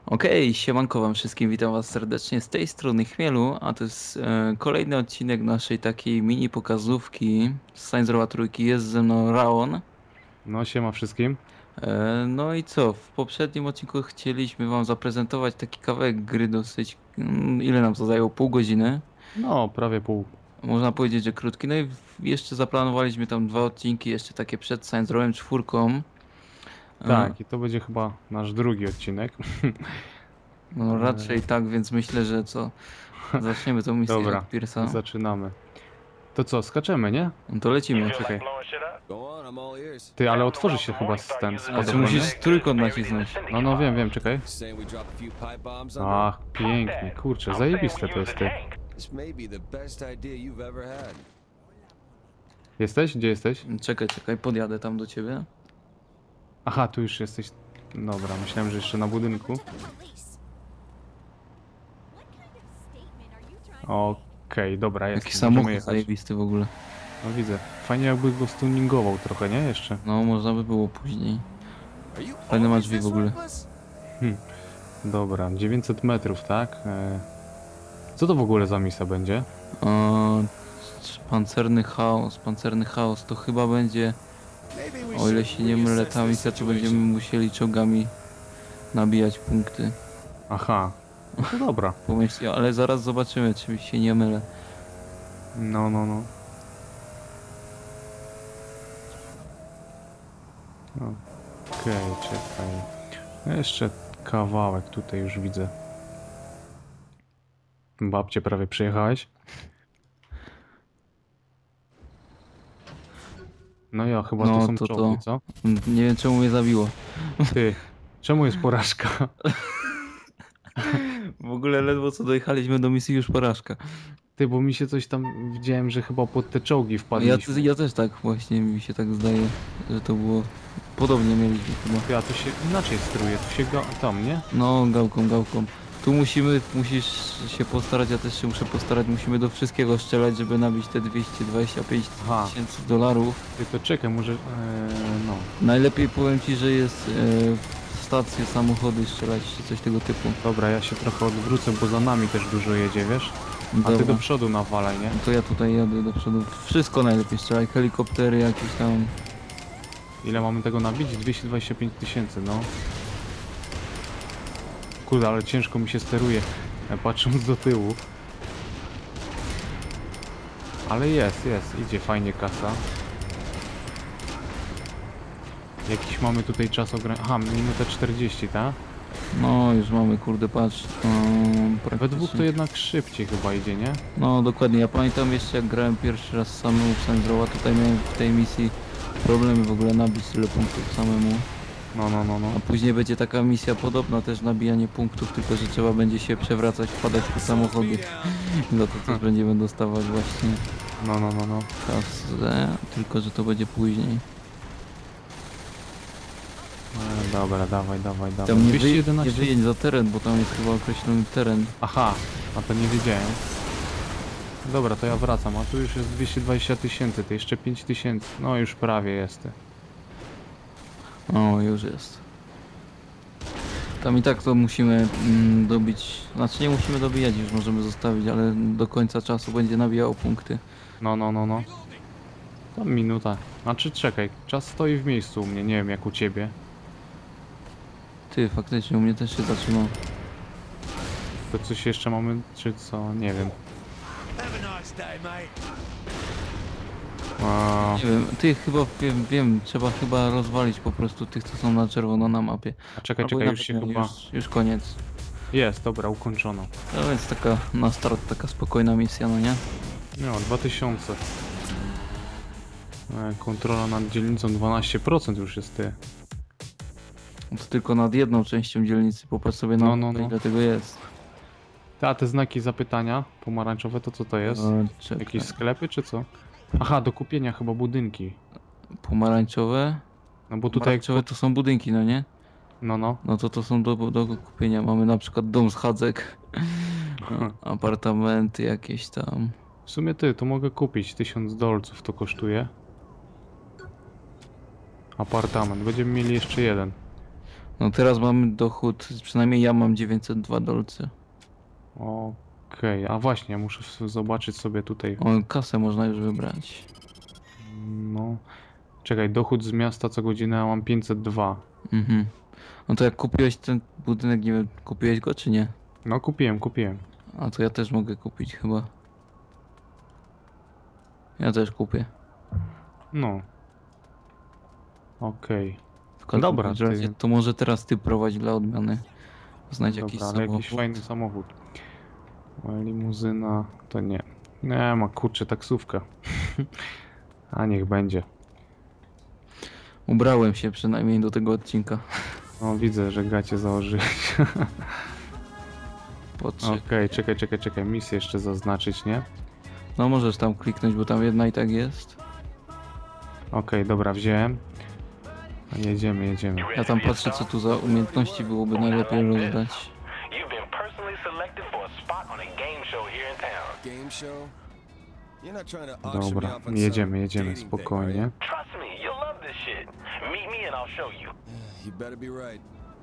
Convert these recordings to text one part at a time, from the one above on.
Okej, siemanko wam wszystkim, witam was serdecznie z tej strony Chmielu, a to jest kolejny odcinek naszej takiej mini pokazówki z Saints Row trójki. Jest ze mną Raon. No, siema wszystkim. No i co, w poprzednim odcinku chcieliśmy wam zaprezentować taki kawałek gry dosyć, ile nam to zajęło? Pół godziny. No, prawie pół. Można powiedzieć, że krótki. No i jeszcze zaplanowaliśmy tam dwa odcinki, jeszcze takie przed Saints Rowem czwórką. E, Tak, i to będzie chyba nasz drugi odcinek. No raczej tak, więc myślę, że co, zaczniemy tą misję Dobra, od Pierce'a. zaczynamy. To co, skaczemy, nie? No to lecimy. Czekaj. Go on, I'm all ears. Ty, ale otworzy się chyba ten A ty spadochron, nie? musisz trójkąt nacisnąć. No, wiem, czekaj. Saying we drop a few pipe bombs under. Ach, pięknie, kurczę, zajebiste to jest, ty. This may be the best idea you've ever had. Jesteś? Gdzie jesteś? Czekaj, podjadę tam do ciebie. Aha, tu już jesteś. Dobra, myślałem, że jeszcze na budynku. Okej, dobra, jest. Jaki Możemy samochód jechać. zajebisty w ogóle. No widzę. Fajnie jakby go stuningował trochę, nie? Jeszcze. No, można by było później. Are you Fajne ma always drzwi w this ogóle. reckless? Dobra, 900 metrów, tak? Co to w ogóle za misja będzie? O, pancerny chaos to chyba będzie, Maybe we o ile should się nie mylę, reassess ta this misja to będziemy situation. musieli czołgami nabijać punkty. Aha, no to dobra. Pomyśl, ale zaraz zobaczymy, czy się nie mylę. No. Okej, czekaj. Jeszcze kawałek tutaj już widzę. Babcie, prawie przyjechałeś? No ja, chyba No, to są to- czołgi, co? Nie wiem, czemu mnie zabiło. Ty, czemu jest porażka? W ogóle ledwo co dojechaliśmy do misji, już porażka. Ty, bo mi się coś tam widziałem, że chyba pod te czołgi wpadliśmy. Ja też tak właśnie mi się tak zdaje, że to było podobnie mieliśmy chyba. Ja tu się inaczej steruje, tu się tam, nie? No, gałką. Tu musisz się postarać, ja też się muszę postarać, musimy do wszystkiego strzelać, żeby nabić te 225 Aha. tysięcy dolarów. Ty, to czekaj, może... no. Najlepiej powiem ci, że jest w stację samochody strzelać, czy coś tego typu. Dobra, ja się trochę odwrócę, bo za nami też dużo jedzie, wiesz? A ty Dobra. do przodu nawalaj, nie? To ja tutaj jadę do przodu. Wszystko najlepiej strzelaj, helikoptery jakieś tam. Ile mamy tego nabić? 225 tysięcy, no. Kurde, ale ciężko mi się steruje, patrząc do tyłu. Ale jest, idzie fajnie kasa. Jakiś mamy tutaj czas ograniczony. Aha, minutę 40, tak? No, już mamy, kurde, patrz. We dwóch to jednak szybciej chyba idzie, nie? No dokładnie, ja pamiętam jeszcze jak grałem pierwszy raz samemu w Saints Rowa, tutaj miałem w tej misji problemy w ogóle nabić tyle punktów samemu. No. A później będzie taka misja podobna, też nabijanie punktów, tylko że trzeba będzie się przewracać, wpadać po samochody. I za to też będziemy dostawać właśnie No. kasę, tylko że to będzie później. Dobra, dawaj. Tam nie 211. wyjedź za teren, bo tam jest chyba określony teren. Aha, a to nie wiedziałem. Dobra, to ja wracam, a tu już jest 220 tysięcy, to jeszcze 5 tysięcy. No już prawie jest. O, już jest. Tam i tak to musimy dobić, znaczy nie musimy dobijać, już możemy zostawić, ale do końca czasu będzie nabijało punkty. No. Tam minuta. Znaczy czekaj, czas stoi w miejscu u mnie, nie wiem jak u ciebie. Ty, faktycznie u mnie też się zatrzymał. To coś jeszcze mamy, czy co? Nie wiem. A, Nie wiem, ty chyba wiem, trzeba chyba rozwalić po prostu tych, co są na czerwono na mapie. czekaj, Albo już nawet się nie, chyba... już koniec. Jest, dobra, ukończono. No więc taka na start, taka spokojna misja, no nie? No, 2000. Kontrola nad dzielnicą 12% już jest, ty. To tylko nad jedną częścią dzielnicy, popatrz sobie na No. ile tego jest. A te znaki zapytania pomarańczowe to co to jest? Czekaj. Jakieś sklepy czy co? Aha, do kupienia chyba budynki. Pomarańczowe? No bo tutaj... Pomarańczowe to są budynki, no nie? No. No to są do kupienia. Mamy na przykład dom z chadzek, apartamenty jakieś tam. W sumie ty, to mogę kupić. 1000 dolców to kosztuje. Apartament. Będziemy mieli jeszcze jeden. No teraz mamy dochód, przynajmniej ja mam 902 dolce. Okej, a właśnie, ja muszę zobaczyć sobie tutaj. O, kasę można już wybrać. No. Czekaj, dochód z miasta co godzinę, ja mam 502. Mhm. No to jak kupiłeś ten budynek, nie wiem, kupiłeś go czy nie? No kupiłem. A to ja też mogę kupić chyba. Ja też kupię. No. Okej. Tylko Dobra, w razie, ty- to może teraz ty prowadź dla odmiany. Znajdź jakiś Dobra, ale jakiś samochód. fajny samochód. Limuzyna, to nie. Nie ma, kurczę, taksówka. A niech będzie. Ubrałem się przynajmniej do tego odcinka. No widzę, że gacie założyłeś. Potrzeb. Okej, czekaj. Misję jeszcze zaznaczyć, nie? No możesz tam kliknąć, bo tam jedna i tak jest. Okej, dobra, wziąłem. Jedziemy. Ja tam patrzę, co tu za umiejętności byłoby najlepiej rozdać. You've been personally selected for a spot on a game show here in town. Game show? You're not trying to auction me Dobra, off on jedziemy, some dating thing, spokojnie. are Trust me, you'll love this shit. Meet me and I'll show you. you? You better be right.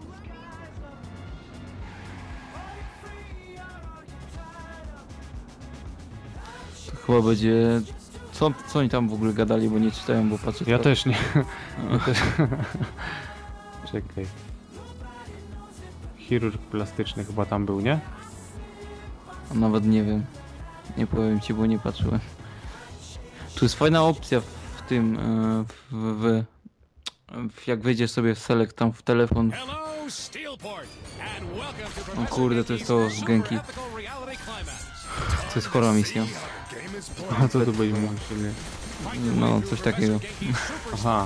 To chyba będzie... Co oni tam w ogóle gadali, bo nie czytają, bo patrzę... Ja też nie. Ja też... Czekaj. Chirurg plastyczny chyba tam był, nie? A nawet nie wiem. Nie powiem ci, bo nie patrzyłem. Tu jest fajna opcja w tym... jak wejdziesz sobie w select tam w telefon. Hello, Steelport, and welcome to O kurde, to jest to z Genki. To jest chora misja. A co tu będziemy musieli? No, coś takiego. Aha.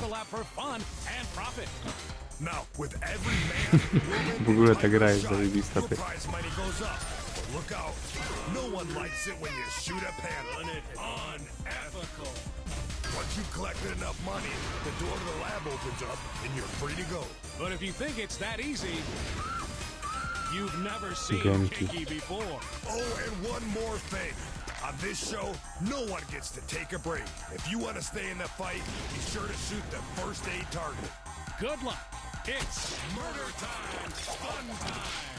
W ogóle ta gra jest zajebista, ty. Look out. No one likes it when you shoot a panel. Unethical. Once you've collected enough money, the door to the lab opens up and you're free to go. But if you think it's that easy, you've never seen Genki. Kinky before. Oh, and one more thing. On this show, no one gets to take a break. If you want to stay in the fight, be sure to shoot the first aid target. Good luck. It's murder time, fun time.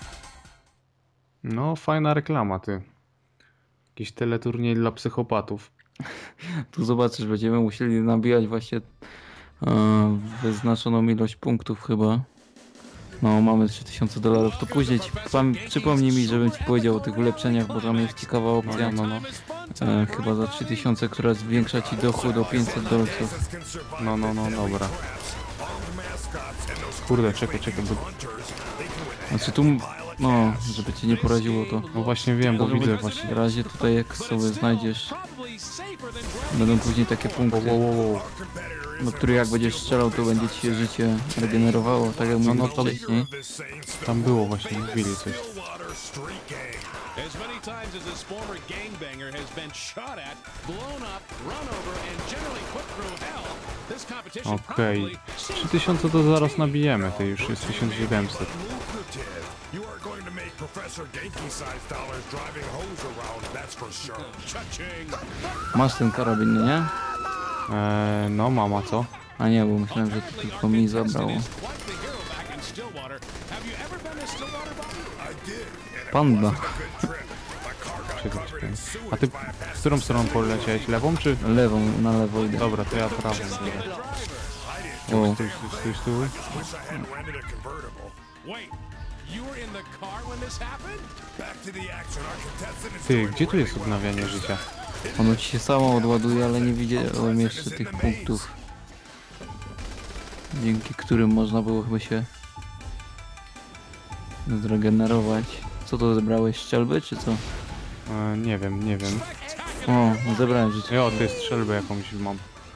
No, fajna reklama, ty. Jakiś teleturniej dla psychopatów. Tu zobaczysz, będziemy musieli nabijać właśnie wyznaczoną ilość punktów chyba. No, mamy $3000, to później przypomnij mi, żebym ci powiedział o tych ulepszeniach, bo tam jest ciekawa opcja. No. Chyba za 3000, która zwiększa ci dochód o $500. No, dobra. Kurde, czekaj, bo... Znaczy tu, no, żeby cię nie poraziło to. No właśnie wiem, bo widzę właśnie. W razie tutaj jak sobie znajdziesz, będą później takie punkty, do których jak będziesz strzelał, to będzie ci się życie regenerowało, tak jak mówiłem to- wcześniej. Tam było właśnie, mówili coś. As many times as this former gangbanger has been shot at, blown up, run over, and generally put through hell, this competition Okej. probably 3000 to zaraz nabijemy, to już jest 1700. lucrative. You are going to make Professor Genki-sized dollars driving hose around, that's for sure. Cha-ching! Masz ten karabin, no nie? No mama, co? A nie, bo myślałem, że to tylko mi zabrało. Quite the hero back in Stillwater. Have you ever been to Stillwater, Bobby? I did. And it Panda. was a good trip. My car got Czekaj. covered in sewage A ty by a past w którą stroną poleciałeś? Lewą czy? Lewą, na lewo idę. Dobra, to ja prawą. O, Stój. wish I had rented a convertible. Wait, you were in the car when this happened? Back to the action. Our contestant is Ty, doing gdzie tu jest odnawianie życia? ono ci się samo odładuje, ale nie widziałem jeszcze tych punktów, dzięki którym można było chyba się zregenerować. Co to zebrałeś? Strzelby czy co? Nie wiem. O, zebrałem życie. Jo, to jest strzelbę jakąś mam.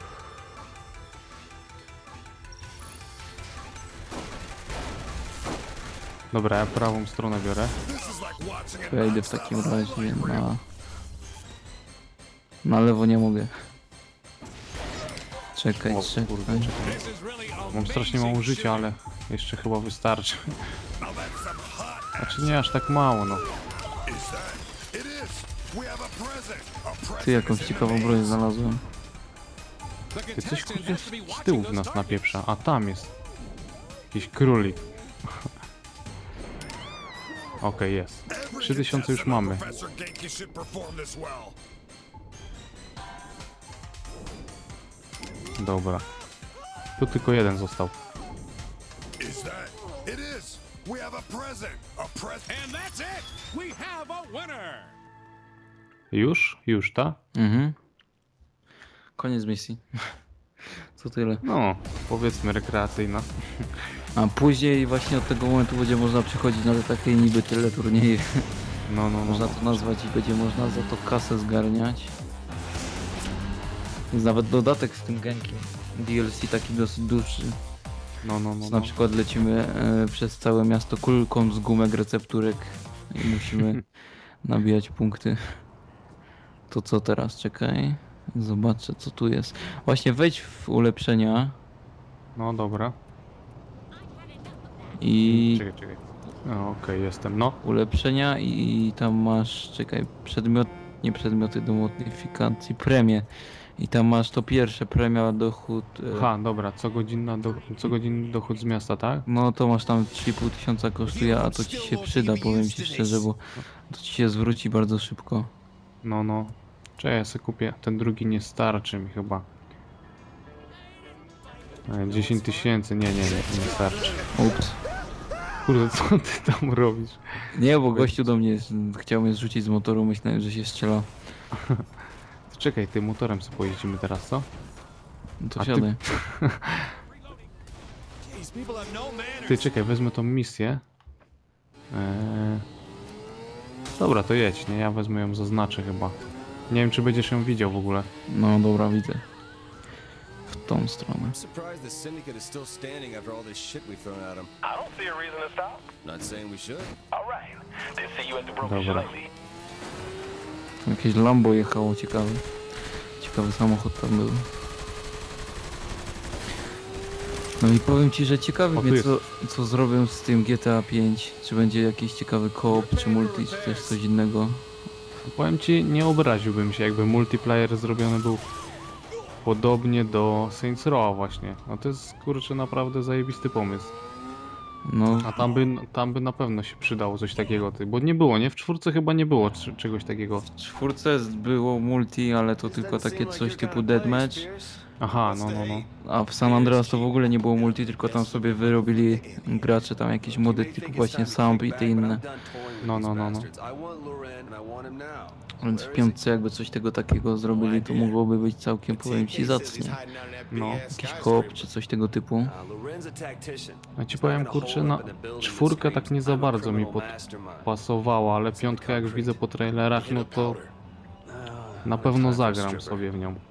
Dobra, ja prawą stronę biorę. To ja idę w takim razie na lewo nie mogę. Czekaj. This is really Mam strasznie mało życia, ale jeszcze chyba wystarczy. Znaczy nie aż tak mało, no. Ty jakąś ciekawą broń znalazłem. Ty coś kurde z tyłu w nas napieprza. A tam jest. Jakiś królik. Okej, jest. 3000 już mamy. Professor Genki should perform this well. Dobra. Tu tylko jeden został. Is that? It is. We have a present. A present. And that's it. We have a winner. Już? Już, ta? Mhm. Koniec misji. Co tyle. No, powiedzmy rekreacyjna. A później właśnie od tego momentu będzie można przychodzić na te takie niby tyle turnieje. No, no, no. Można to nazwać i będzie można za to kasę zgarniać. Jest nawet dodatek z tym Genkiem. DLC taki dosyć duży. No, no, no. Na no. przykład lecimy przez całe miasto kulką z gumek recepturek i musimy nabijać punkty. To co teraz? Czekaj. Zobaczę co tu jest. Właśnie wejdź w ulepszenia No, dobra. i Czekaj. No, okej, jestem. No. ulepszenia i tam masz, czekaj, nie przedmioty do modyfikacji, premie. I tam masz to pierwsze, premia, dochód. Aha, dobra, co godzinny dochód z miasta, tak? No to masz tam 3500 kosztuje, a to ci się przyda, powiem ci szczerze, bo to ci się zwróci bardzo szybko. No, no. Czekaj, ja sobie kupię. Ten drugi nie starczy mi chyba. 10 tysięcy, nie starczy. Ups. Kurde, co ty tam robisz? Nie, bo gościu do mnie chciał mnie zrzucić z motoru, myślałem, że się strzela. To czekaj, ty motorem sobie pojeździmy teraz, co? No to A ty- siadaj. These people have no manners. Ty, czekaj, wezmę tą misję. Dobra, to jedź, nie? Ja wezmę ją, zaznaczę chyba. Nie wiem, czy będziesz ją widział w ogóle. No dobra, widzę. W tą stronę. I'm surprised the syndicate is still standing after all this shit we've thrown at them. I don't see a reason to stop. Not saying we should. All right. Didn't see you at the broken Dobra. lately. Jakieś Lambo jechało, ciekawy. Ciekawy samochód tam był. No i powiem ci, że ciekawy O, tu mnie jest. co zrobią z tym GTA 5. Czy będzie jakiś ciekawy koop, czy multi, czy też coś innego. Powiem ci, nie obraziłbym się, jakby multiplayer zrobiony był podobnie do Saints Row właśnie. No to jest, kurczę, naprawdę zajebisty pomysł. No, A tam by na pewno się przydało coś takiego, bo nie było, nie? W czwórce chyba nie było czegoś takiego. w czwórce było multi, ale to tylko takie coś typu deathmatch. Aha, no. A w San Andreas to w ogóle nie było multi, tylko tam sobie wyrobili gracze tam jakieś mody typu właśnie Samp i te inne. No. Więc w piątce jakby coś tego takiego zrobili, to mogłoby być całkiem, powiem ci, zacnie. No. Jakiś koop czy coś tego typu. Ja ci powiem, kurczę, na czwórkę tak nie za bardzo mi pasowała, ale piątkę jak widzę po trailerach, no to na pewno zagram sobie w nią.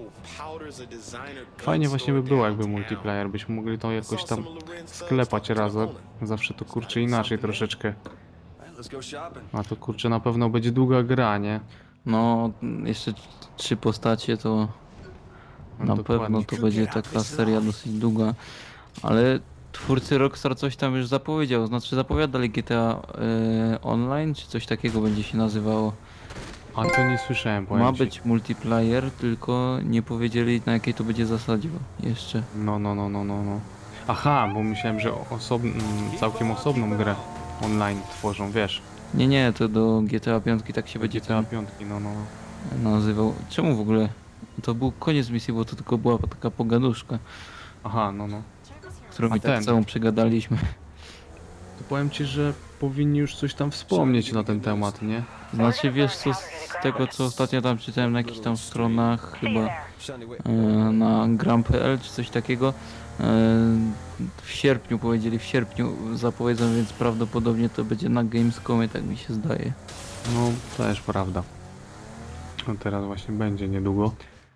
Fajnie właśnie by było, jakby multiplayer, byśmy mogli to jakoś tam sklepać razem. Zawsze to, kurczę, inaczej troszeczkę. A to, kurczę, na pewno będzie długa gra, nie? No, jeszcze 3 postacie to na Dokładnie. pewno to będzie taka seria dosyć długa. Ale twórcy Rockstar coś tam już zapowiedział, znaczy zapowiadali GTA Online, czy coś takiego będzie się nazywało. A to nie słyszałem, powiem Ma ci. być multiplayer, tylko nie powiedzieli na jakiej to będzie zasadzie jeszcze. No. Aha, bo myślałem, że całkiem osobną grę online tworzą, wiesz. Nie, to do GTA 5 tak się będzie GTA tam 5, no. nazywał. Czemu w ogóle? To był koniec misji, bo to tylko była taka pogaduszka, Aha, no. którą A i tak ten? całą przegadaliśmy. To powiem ci, że powinni już coś tam wspomnieć na ten temat, nie? Znaczy wiesz co, z tego co ostatnio tam czytałem na jakichś tam stronach, chyba na gram.pl czy coś takiego, w sierpniu powiedzieli, w sierpniu zapowiedzą, więc prawdopodobnie to będzie na Gamescomie, tak mi się zdaje. No, też prawda. No teraz właśnie będzie niedługo.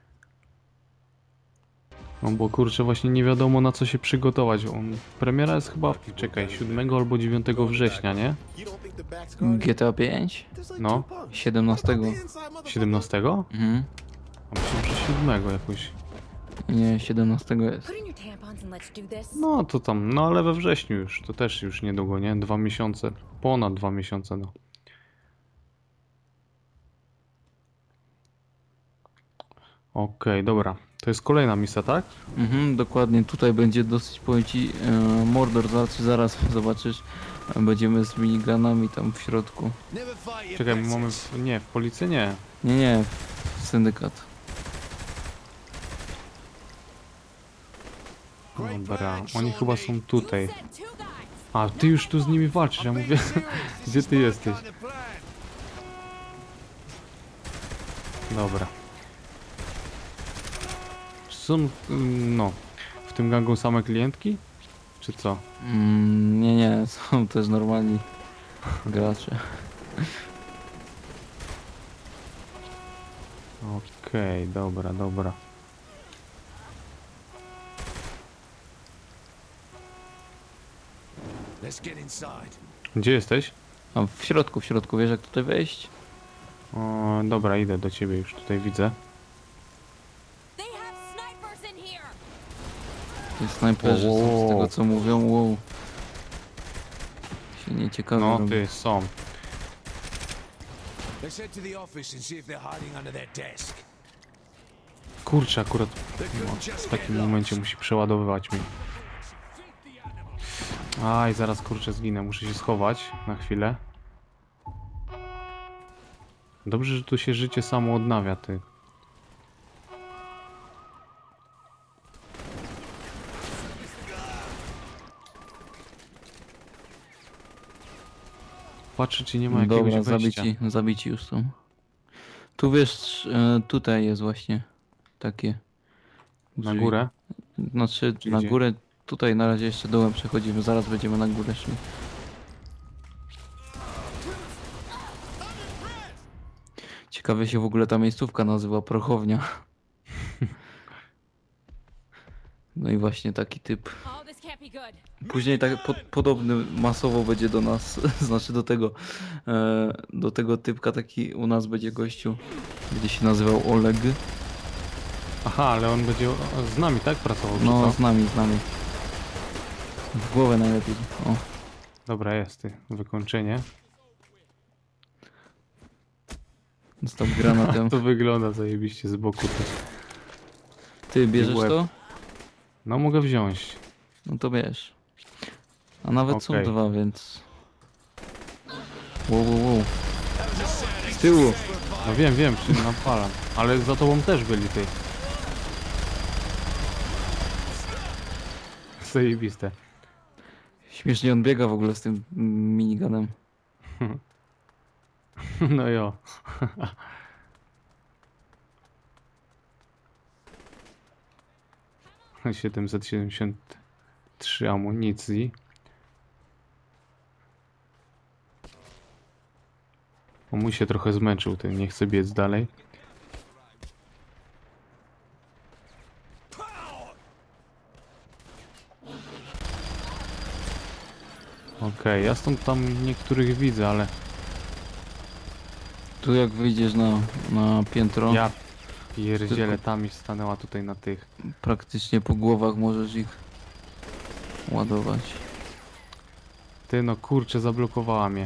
No bo kurczę, właśnie nie wiadomo na co się przygotować. Premiera jest chyba, czekaj, 7 albo 9 września, nie? GTA 5? No, 17. 17? Mhm. A myślałem, że 7 jakoś. Nie, 17 jest. Put in your tampons and let's do this. No to tam, no ale we wrześniu już, to też już niedługo, nie? 2 miesiące, ponad 2 miesiące, no. Okej, dobra. To jest kolejna misja, tak? Mhm, dokładnie. Tutaj będzie dosyć, powiem ci, Mordor, zaraz zobaczysz. Będziemy z minigunami tam w środku. Never fight your Czekaj, mamy... bosses. Nie, w policji nie. Nie, w syndykat. Dobra, oni chyba są tutaj. Said 2 guys. A, ty już tu z nimi walczysz, ja mówię, gdzie ty jesteś? Dobra. Są, no, w tym gangu same klientki? Czy co? Nie, są też normalni gracze. Okej, dobra, dobra. Let's get inside. Gdzie jesteś? A w środku, wiesz jak tutaj wejść? O, dobra, idę do ciebie, już tutaj widzę. They have snipers in here. Ci snajperzy są z tego co mówią, wow. Się nie ciekawe No, robi. ty, są. Let's head to the office and see if they're hiding under their desk. Kurczę, akurat They no, couldn't just w get takim lost. momencie musi przeładowywać mi. Aj, zaraz kurczę zginę, muszę się schować na chwilę. Dobrze, że tu się życie samo odnawia, ty. Patrzę, czy nie ma jakiegoś Dobra, wejścia. zabici już są. Tu wiesz, tutaj jest właśnie takie Na drzwi. górę? Znaczy Czy na gdzie? górę, tutaj na razie jeszcze dołem przechodzimy, zaraz będziemy na górę szli. Ciekawie się w ogóle ta miejscówka nazywa, prochownia. No i właśnie taki typ. Oh, this can't be good. Później tak podobny masowo będzie do nas, znaczy do tego typka taki u nas będzie gościu, będzie się nazywał Oleg. Aha, ale on będzie z nami, tak? Pracował, czy No co? z nami. W głowę najlepiej. O, Dobra, jest, ty. Wykończenie. dostał granatem. To wygląda zajebiście z boku też. Ty bierzesz łeb. to? No mogę wziąć. No to bierz. A nawet są Okej. 2, więc... Wow. Z tyłu. No wiem, czy napalam. Ale za tobą też byli, ty. Zajebiste. Śmiesznie on biega w ogóle z tym miniganem. No jo. ...773 amunicji. O, mój się trochę zmęczył, ten nie chce biec dalej. Okej, ja stąd tam niektórych widzę, ale Tu jak wyjdziesz na piętro, ja pierdzielę, tam mi stanęła tutaj na tych. praktycznie po głowach możesz ich ładować. Ty, no kurczę, zablokowała mnie.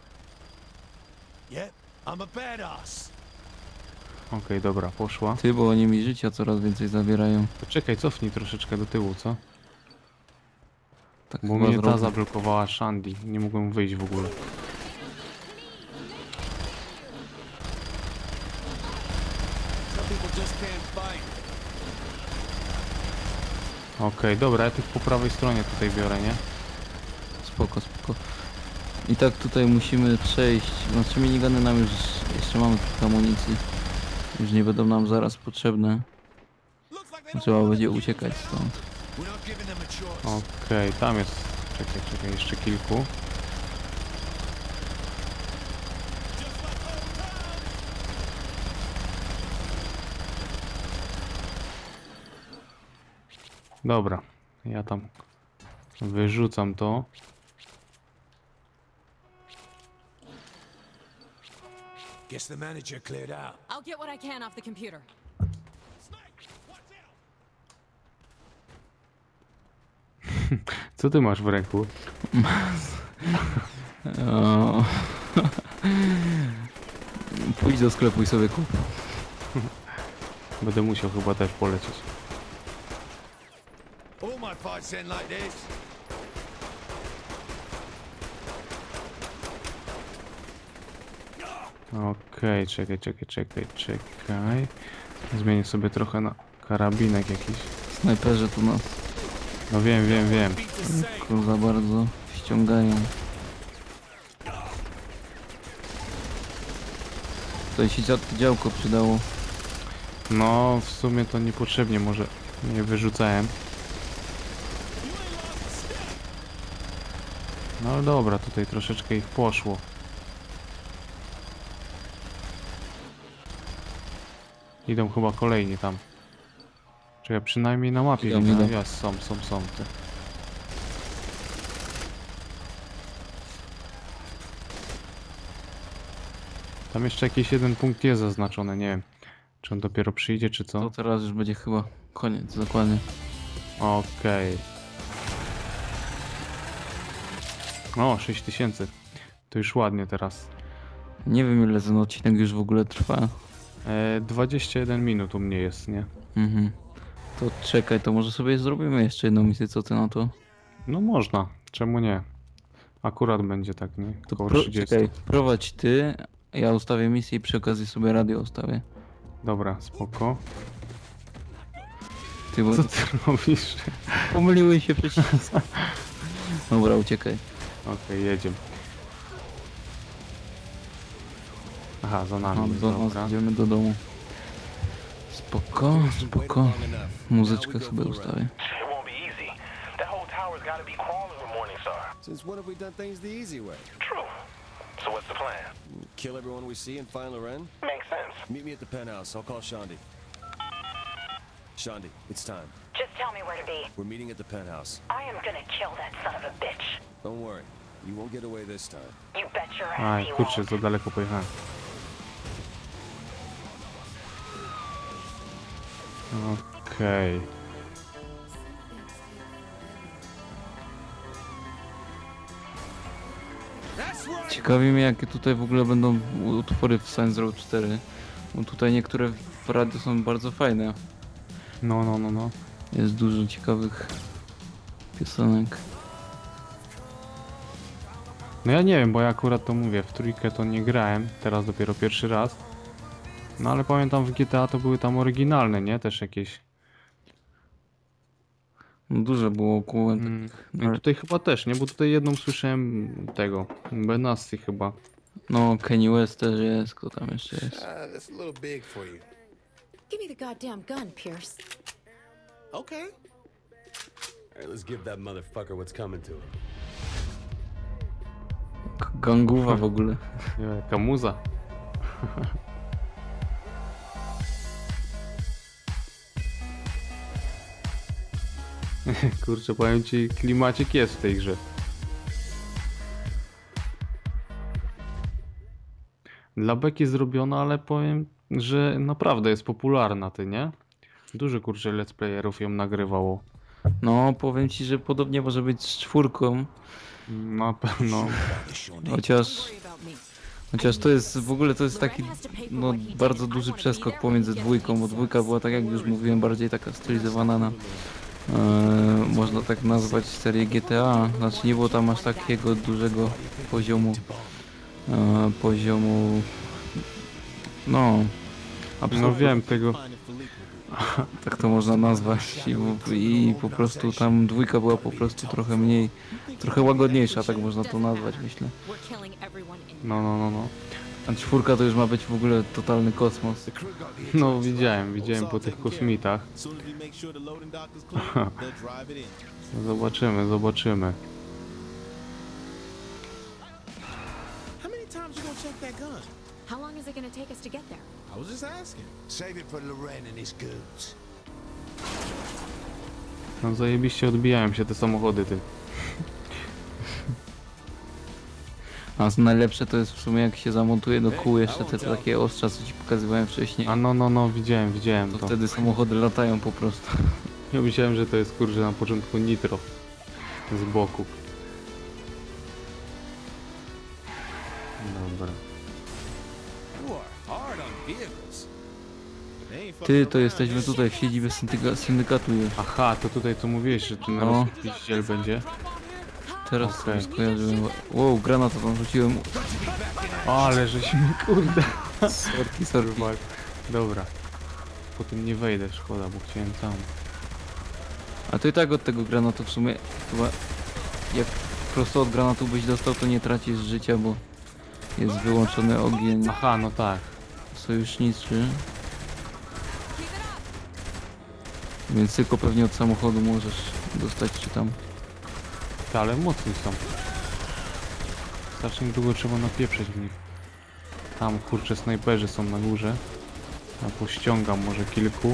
Yep, I'm a badass. Okej, dobra, poszła. Ty, bo oni mi życia coraz więcej zabierają. To czekaj, cofnij troszeczkę do tyłu, co? Tak Bo chyba mnie ta zrobię. zablokowała Shandy. Nie mogłem wyjść w ogóle. Some people just can't fight. Okej, dobra, ja tych po prawej stronie tutaj biorę, nie? Spoko. I tak tutaj musimy przejść. Znaczy minigany nam już jeszcze mamy trochę amunicji. Już nie będą nam zaraz potrzebne. Looks like they don't Trzeba want będzie us. uciekać stąd. We're not giving them a choice. Okej, tam jest. Czekaj, jeszcze kilku. Dobra, ja tam wyrzucam to. Guess the manager cleared out. I'll get what I can off the computer. Co ty masz w ręku? O. Pójdź do sklepu i sobie kup. Będę musiał chyba też polecieć. All my fights end like this. Okej, czekaj. Zmienię sobie trochę na karabinek jakiś. Snajperzy tu nas No wiem. tylko za bardzo ściągają. Tutaj się działko przydało. No, w sumie to niepotrzebnie może nie wyrzucałem. No ale dobra, tutaj troszeczkę ich poszło. Idą chyba kolejni tam. Czekaj, przynajmniej na mapie Idą. widzę. Jest, są te. Tam jeszcze jakiś jeden punkt jest zaznaczony, nie wiem. Czy on dopiero przyjdzie, czy To co? teraz już będzie chyba koniec, dokładnie. Okej. O, 6000. To już ładnie teraz. Nie wiem ile ten odcinek już w ogóle trwa. 21 minut u mnie jest, nie? Mhm. To czekaj, to może sobie zrobimy jeszcze jedną misję, co ty na to? No można, czemu nie? Akurat będzie tak, nie? To Koło 30. czekaj, prowadź ty, ja ustawię misję i przy okazji sobie radio ustawię. Dobra, spoko. Ty, bo Co ty robisz? pomyliły się przecież. Dobra, uciekaj. Okej, jedziemy. Aha, za nami, No, jest, do nas dobra. idziemy do domu. Spoko. Muzyczkę sobie ustawię. It won't be easy. That whole tower's gotta be crawling with Morningstar. Since when have we done things the easy way? True. So what's the plan? Kill everyone we see and find Loren? Makes sense. Meet me at the penthouse. I'll call Shandi. Shandi, it's time. Just tell me where to be. We're meeting at the penthouse. I am gonna kill that son of a bitch. Don't worry. You won't get away this time. You bet your ass Aj, he kurczę, won't. za daleko pojechałem. Okej. Ciekawi mnie jakie tutaj w ogóle będą utwory w Saints Row 4. Bo tutaj niektóre w radio są bardzo fajne. No. Jest dużo ciekawych piosenek. No ja nie wiem, bo ja akurat to mówię, w trójkę to nie grałem, teraz dopiero pierwszy raz. No ale pamiętam w GTA to były tam oryginalne, nie? Też jakieś. No dużo było kół. No i tutaj chyba też, nie? Bo tutaj jedną słyszałem tego, Benassi chyba. No Kanye West też jest, kto tam jeszcze jest. That's a little big for you. Give me the goddamn gun, Pierce. Okay. All right, let's give that motherfucker what's coming to him. Ganguwa w ogóle. Jaka muza. Kurczę, powiem ci, klimacik jest w tej grze. Dla beki zrobiona, ale powiem, że naprawdę jest popularna, ty nie? Dużo kurczę let's playerów ją nagrywało. No powiem ci, że podobnie może być z 4. Na pewno. Chociaż to jest w ogóle to jest taki no, bardzo duży przeskok pomiędzy 2, bo 2 była tak jak już mówiłem bardziej taka stylizowana na można tak nazwać serię GTA, znaczy nie było tam aż takiego dużego poziomu no No wiem tego. tak to można nazwać i po prostu tam 2 była po prostu trochę mniej, trochę łagodniejsza, tak można to nazwać myślę. We're killing everyone in No. A 4 to już ma być w ogóle totalny kosmos. No widziałem po tych kosmitach. Soon as we make sure the loading dock is clear, they'll drive it in. Zobaczymy. How many times you gonna check that gun? How long is it gonna take us to get there? I was just asking. Save it for Loren and his goons. No zajebiście odbijają się te samochody, ty. A najlepsze to jest w sumie jak się zamontuje do kół jeszcze te takie ostrza, co ci pokazywałem wcześniej. A no, widziałem To to. wtedy samochody latają po prostu. Ja myślałem, że to jest kurczę na początku nitro. Z boku. Dobra. You are hard on vehicles. Ty, to jesteśmy tutaj w siedzibie syndykatu już. Aha, to tutaj co mówiłeś, że tu na No. rozpiździel będzie. Teraz Okej. sobie skojarzyłem. Wow, granata tam rzuciłem. Ale żeśmy, kurde. Sorki. Dobra. Potem nie wejdę, szkoda, bo chciałem tam. A to i tak od tego granatu w sumie chyba jak prosto od granatu byś dostał, to nie tracisz życia, bo jest wyłączony ogień Aha, no tak. sojuszniczy. Więc tylko pewnie od samochodu możesz dostać czy tam. Te, ale mocni są. Strasznie długo trzeba napieprzeć w nich. Tam, kurczę, snajperzy są na górze. Ja pościągam może kilku.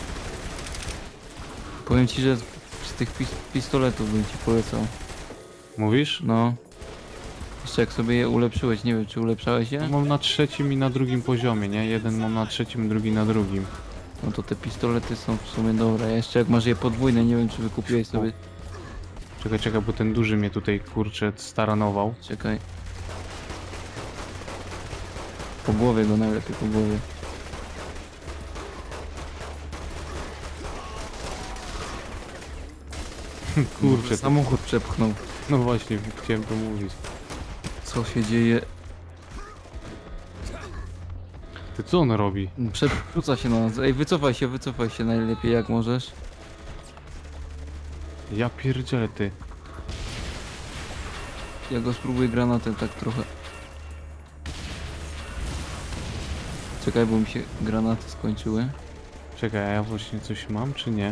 Powiem ci, że z tych pistoletów bym ci polecał. Mówisz? No. Jeszcze jak sobie je ulepszyłeś, nie wiem czy ulepszałeś je? Mam na trzecim i na drugim poziomie, nie? Jeden mam na trzecim, drugi na drugim. No to te pistolety są w sumie dobre. Jeszcze jak masz je podwójne, nie wiem czy wykupiłeś sobie. Czekaj, bo ten duży mnie tutaj, kurczę, staranował. Czekaj. Po głowie go najlepiej, po głowie. Kurczę, Samochód przepchnął. no właśnie, chciałem to mówić. Co się dzieje? Ty co on robi? Przerzuca się na nas. Ej, wycofaj się najlepiej jak możesz. Ja pierdzielę, ty. Ja go spróbuję granatem tak trochę. Czekaj, bo mi się granaty skończyły. Czekaj, a ja właśnie coś mam, czy nie?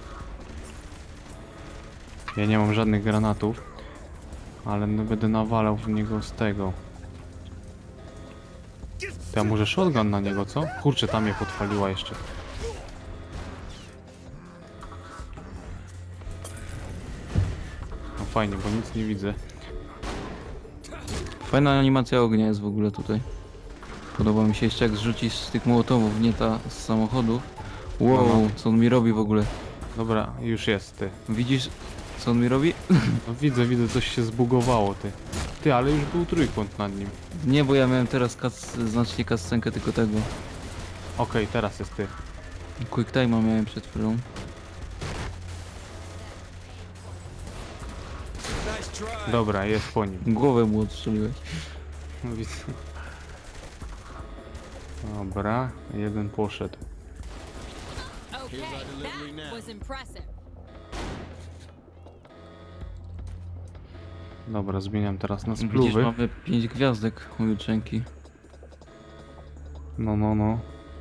Ja nie mam żadnych granatów. Ale no będę nawalał w niego z tego. To ja może shotgun na niego, co? Kurczę, tam mnie podpaliła jeszcze. No fajnie, bo nic nie widzę. Fajna animacja ognia jest w ogóle tutaj. Podoba mi się jeszcze jak zrzucisz z tych mołotowów, nie ta z samochodów. Wow, No. co on mi robi w ogóle? Dobra, już jest, ty. Widzisz co on mi robi? No widzę, coś się zbugowało, ty. Ty, ale już był trójkąt nad nim. Nie, bo ja miałem teraz znacznie kascenkę tylko tego. Okej, teraz jest ty. Quick time'a miałem przed chwilą. Dobra, jest po nim. Głowę mu odstrzeliłeś. Widzę. Dobra, jeden poszedł. Okay, that was impressive. Dobra, zmieniam teraz na Widzisz, spluwy. mamy 5 gwiazdek u jutrzenki. No.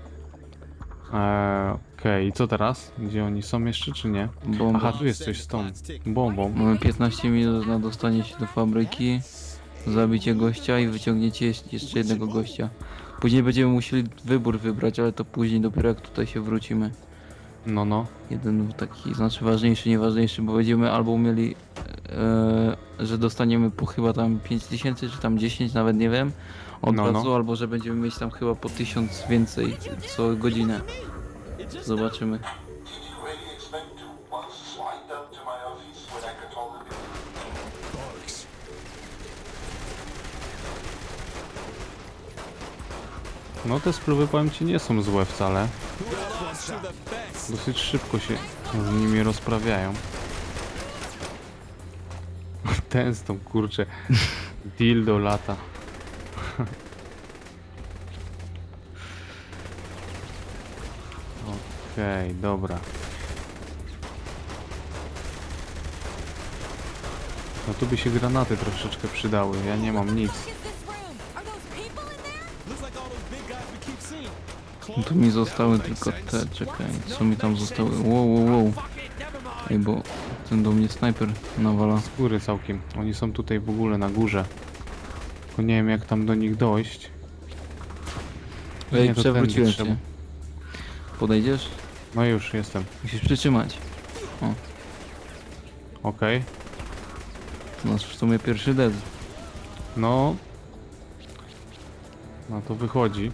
Okej, i co teraz? Gdzie oni są jeszcze, czy nie? Bomba. Aha, tu jest coś z tą bombą. Mamy 15 minut na dostanie się do fabryki, zabicie gościa i wyciągnięcie jeszcze jednego gościa. Później będziemy musieli wybór wybrać, ale to później dopiero jak tutaj się wrócimy. No. Jeden taki, znaczy ważniejszy, nieważniejszy, bo będziemy albo mieli, że dostaniemy po chyba tam 5000 czy tam 10, nawet nie wiem, od No. razu, albo że będziemy mieć tam chyba po 1000 więcej co godzinę. Zobaczymy. No te spluwy, powiem ci, nie są złe wcale. Dosyć szybko się z nimi rozprawiają. Ten z tą, kurczę, dildo lata. Okej, dobra. No tu by się granaty troszeczkę przydały, ja nie mam nic. What is this room? Are those people in there? Looks like all those big guys we keep seeing. Tu mi zostały tylko te, czekaj, co mi tam zostały? Wow. Ej, bo ten do mnie snajper nawala. Z góry całkiem. Oni są tutaj w ogóle na górze. Tylko nie wiem jak tam do nich dojść. Ej, Nie, to przewróciłem tędy trzeba. się. Podejdziesz? No już jestem. Musisz przytrzymać. Okej. To nasz w sumie pierwszy dead. No. No to wychodzi.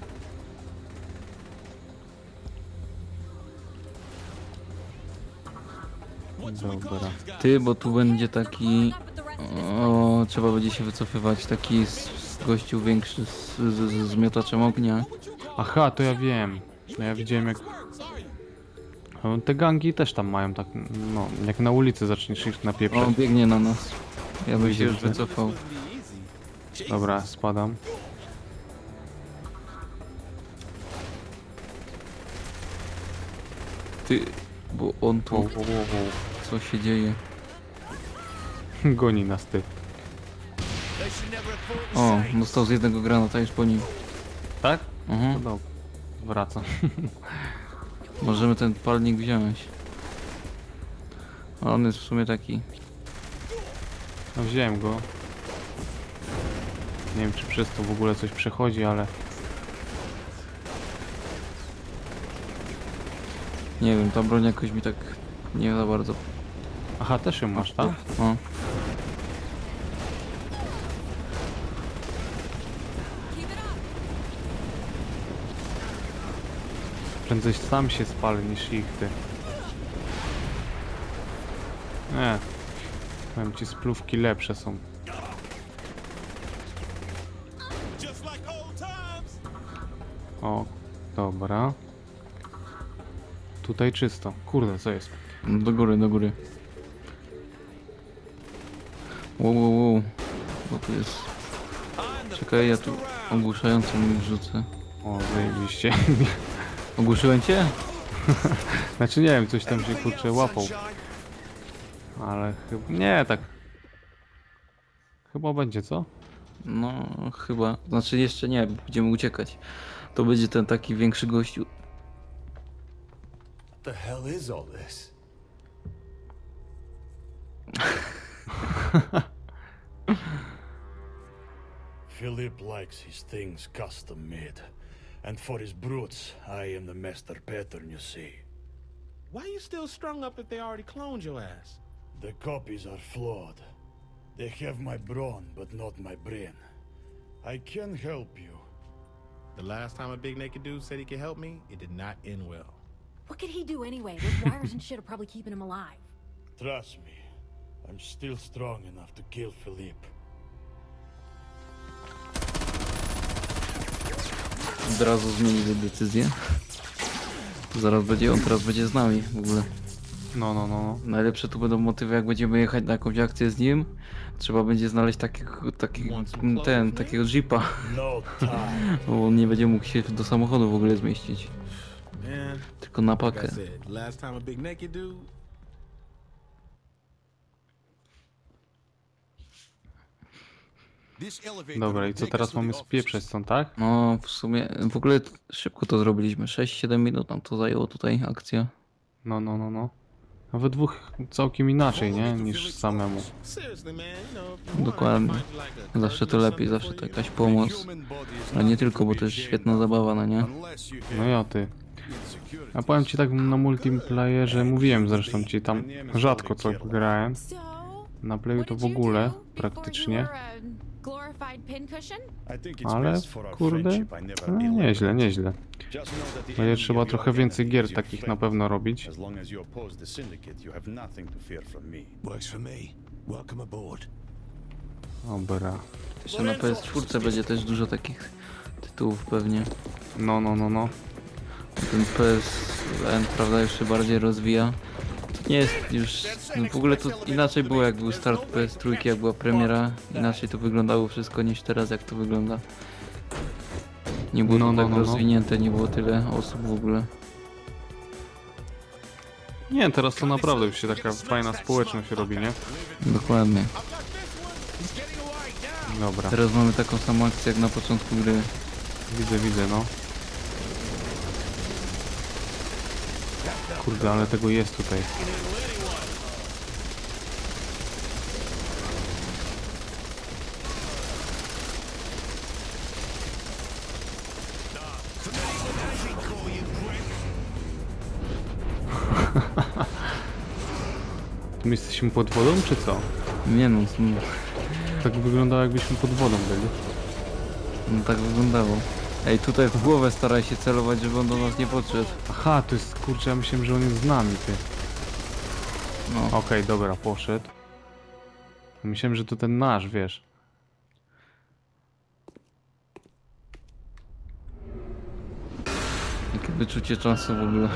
Dobra. Ty, bo tu będzie taki... O, trzeba będzie się wycofywać. Taki z gościu większy z miotaczem ognia. Aha, to ja wiem. No ja widziałem jak... Te gangi też tam mają tak, no, jak na ulicy zaczniesz ich napieprzać. On biegnie na nas. Ja bym się już Widzę. wycofał. Dobra, spadam. Ty, bo on tu... Wow. Co się dzieje? Goni nas ty. O, dostał z jednego granata już po nim. Tak? Mhm. To dobra. Wracam. Możemy ten palnik wziąć. A on jest w sumie taki... No wziąłem go. Nie wiem czy przez to w ogóle coś przechodzi, ale... Nie wiem, ta broń jakoś mi tak nie za bardzo... Aha, też ją masz, tak? O. Keep it up. Prędzej sam się spalę niż ich ty. Nie. Powiem ci, spluwki lepsze są. Just like old times. O, dobra. Tutaj czysto. Kurde, co jest? Do góry, do góry. Wow. Bo tu jest... Czekaj, ja tu ogłuszającą mi wrzucę. O, zajebiście. Ogłuszyłem cię? Znaczy nie wiem, coś tam się kurczę łapał. Ale chyba... Nie, tak. Chyba będzie, co? No, chyba. Znaczy jeszcze nie, bo będziemy uciekać. To będzie ten taki większy gościu. What the hell is all this? Philip likes his things custom made. And for his brutes, I am the master pattern, you see. Why you still strung up if they already cloned your ass? The copies are flawed. They have my brawn, but not my brain. I can help you. The last time a big naked dude said he could help me, it did not end well. What could he do anyway? Those wires and shit are probably keeping him alive. Trust me, I'm still strong enough to kill Philippe. Od razu zmienili decyzję. Zaraz będzie on, teraz będzie z nami w ogóle. No. Najlepsze tu będą motywy, jak będziemy jechać na jakąś akcję z nim. Trzeba będzie znaleźć takiego jeepa. No time. Bo on nie będzie mógł się do samochodu w ogóle zmieścić. Man, Tylko na like I pakę. said, the last time a big naked dude. Dobra, i co teraz mamy spieprzeć stąd, tak? No w sumie, w ogóle szybko to zrobiliśmy. 6-7 minut nam to zajęło tutaj akcja. No. A we dwóch całkiem inaczej, nie? Niż samemu. Seriously, man, you know, if you Dokładnie. want, I'll find you like a Zawsze to cousin or lepiej, something zawsze for to you. jakaś pomoc. A nie tylko, bo to jest świetna zabawa, no nie? No ja ty. A powiem ci tak, na multiplayerze mówiłem zresztą ci tam rzadko co grałem. So, Na playu what to did w you ogóle do before you praktycznie. were a glorified pincushion? Ale kurde, no, nieźle. Będzie trzeba trochę więcej gier takich na pewno robić. Works for me. Welcome aboard. Dobra. Jeszcze na PS4 będzie też dużo takich tytułów pewnie. No. Ten PSN, prawda, już się bardziej rozwija. To nie jest już... No w ogóle to inaczej było, jak był start PS3, jak była premiera. Inaczej to wyglądało wszystko niż teraz, jak to wygląda. Nie było to tak rozwinięte, nie było tyle osób w ogóle. Nie, teraz to naprawdę już się taka fajna społeczność robi, nie? Dokładnie. Dobra, Teraz mamy taką samą akcję jak na początku gry. widzę, no. Kurde, ale tego jest tutaj. My jesteśmy pod wodą, czy co? Nie no, Tak wyglądało, jakbyśmy pod wodą byli. no tak wyglądało. Ej, tutaj w głowę staraj się celować, żeby on do nas nie podszedł. Aha, to jest, kurczę, ja myślałem, że on jest z nami, ty. No. Okej, dobra, poszedł. Myślałem, że to ten nasz, wiesz. Takie wyczucie czasu w ogóle.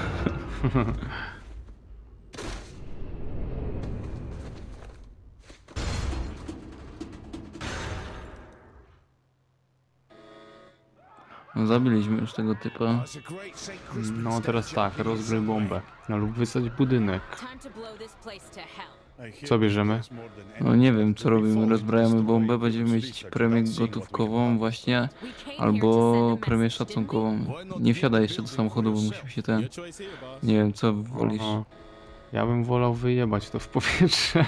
No, zabiliśmy już tego typa. No teraz tak, rozgryj bombę. No lub wysadź budynek. Time to blow this place to hell. Co bierzemy? No nie wiem co robimy, rozbrajamy bombę, będziemy mieć premię gotówkową właśnie, albo premię szacunkową. Nie wsiadaj jeszcze do samochodu, bo musimy się ten... Nie wiem co wolisz. Aha. Ja bym wolał wyjebać to w powietrze.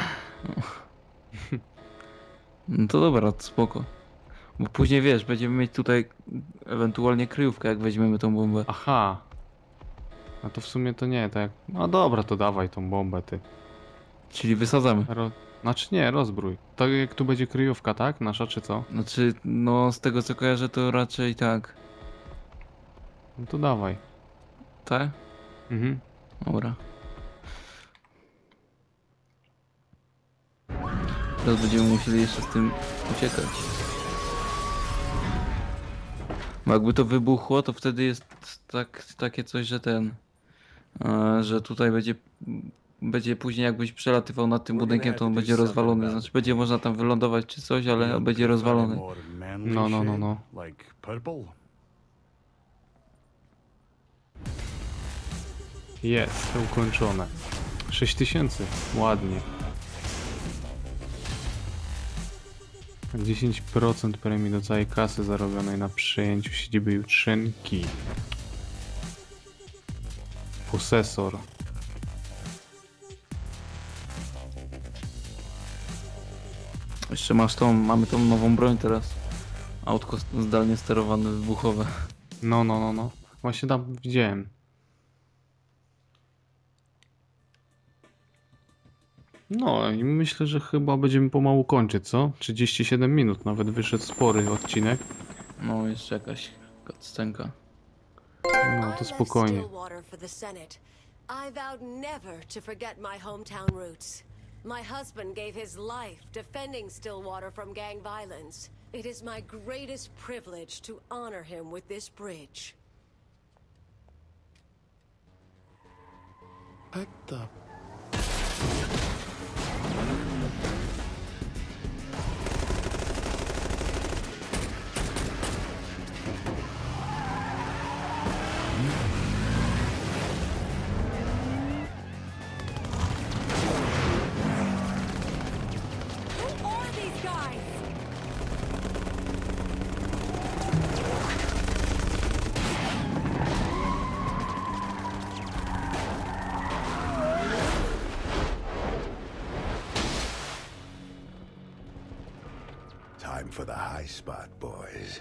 No to dobra, to spoko. Bo później wiesz, będziemy mieć tutaj ewentualnie kryjówkę jak weźmiemy tą bombę. Aha. A to w sumie to nie, tak. No dobra, to dawaj tą bombę, ty. Czyli wysadzamy. Znaczy nie, rozbrój. Tak jak tu będzie kryjówka, tak? Nasza czy co? Znaczy, no z tego co kojarzę to raczej tak. No to dawaj. Tak? Mhm. Dobra. Teraz będziemy musieli jeszcze z tym uciekać. Bo jakby to wybuchło, to wtedy jest takie coś, że że tutaj będzie później jakbyś przelatywał nad tym budynkiem, to on będzie rozwalony. Znaczy będzie można tam wylądować czy coś, ale on będzie rozwalony. No. Jest, ukończone. 6000, ładnie. 10% premii do całej kasy zarobionej na przejęciu siedziby Jutrzenki. Posesor. Jeszcze mamy tą nową broń teraz. Autko zdalnie sterowane, wybuchowe. No. Właśnie tam widziałem. No i myślę, że chyba będziemy pomału kończyć, co? 37 minut, nawet wyszedł spory odcinek. No, jeszcze jakaś cutscenka. No, to spokojnie. I vowed never to forget my hometown roots. My husband gave his life defending Stillwater from gang violence. It is my greatest privilege to honor him with this bridge. What the... Who are these guys? Time for the high spot, boys.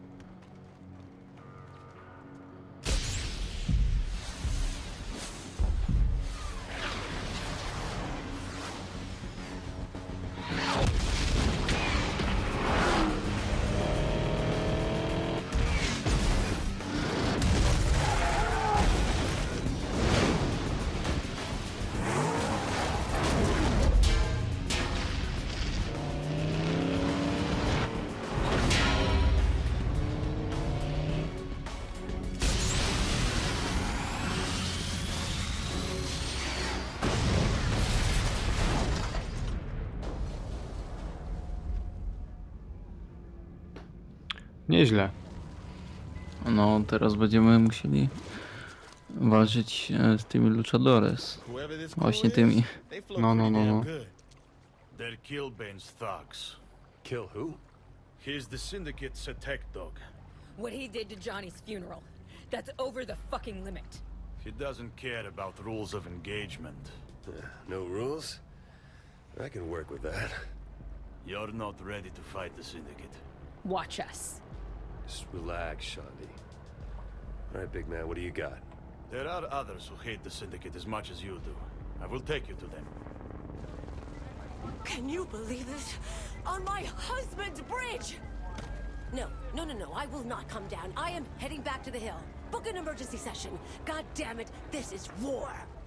Nieźle. No, teraz będziemy musieli walczyć z tymi luchadores. Właśnie tymi. No. They're Killbane's thugs. Kill who? He's the Syndicate's attack dog. What he did to Johnny's funeral. That's over the fucking limit. He doesn't care about rules of engagement. No rules? I can work with that. You're not ready to fight the Syndicate. Watch us. Just relax, Shandy. All right, big man, what do you got? There are others who hate the Syndicate as much as you do. I will take you to them. Can you believe this? On my husband's bridge! No. I will not come down. I am heading back to the hill. Book an emergency session. God damn it, this is war.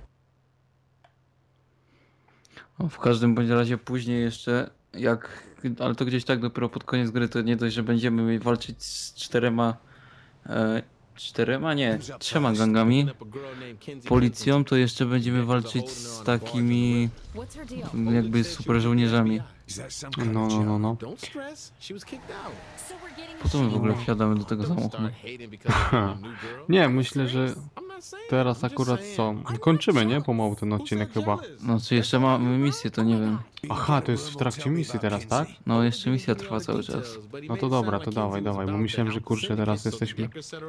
No, w każdym bądź razie później jeszcze ale to gdzieś tak dopiero pod koniec gry, to nie dość, że będziemy walczyć z 4 4, nie, 3 gangami. Policją to jeszcze będziemy walczyć z takimi What's her deal? jakby super żołnierzami. No. Don't stress. She was kicked out. So we're getting Po co my w ogóle wsiadamy do tego Don't samochodu? start hating because you're a new girl. Nie, myślę, że I'm not saying teraz that. I'm just akurat saying. co? Kończymy, nie? Pomału ten odcinek chyba. No czy jeszcze mamy misję, to nie wiem. Aha, to jest w trakcie misji teraz, tak? No jeszcze misja trwa cały czas. No to dobra, to dawaj, bo myślałem, że kurczę teraz jesteśmy...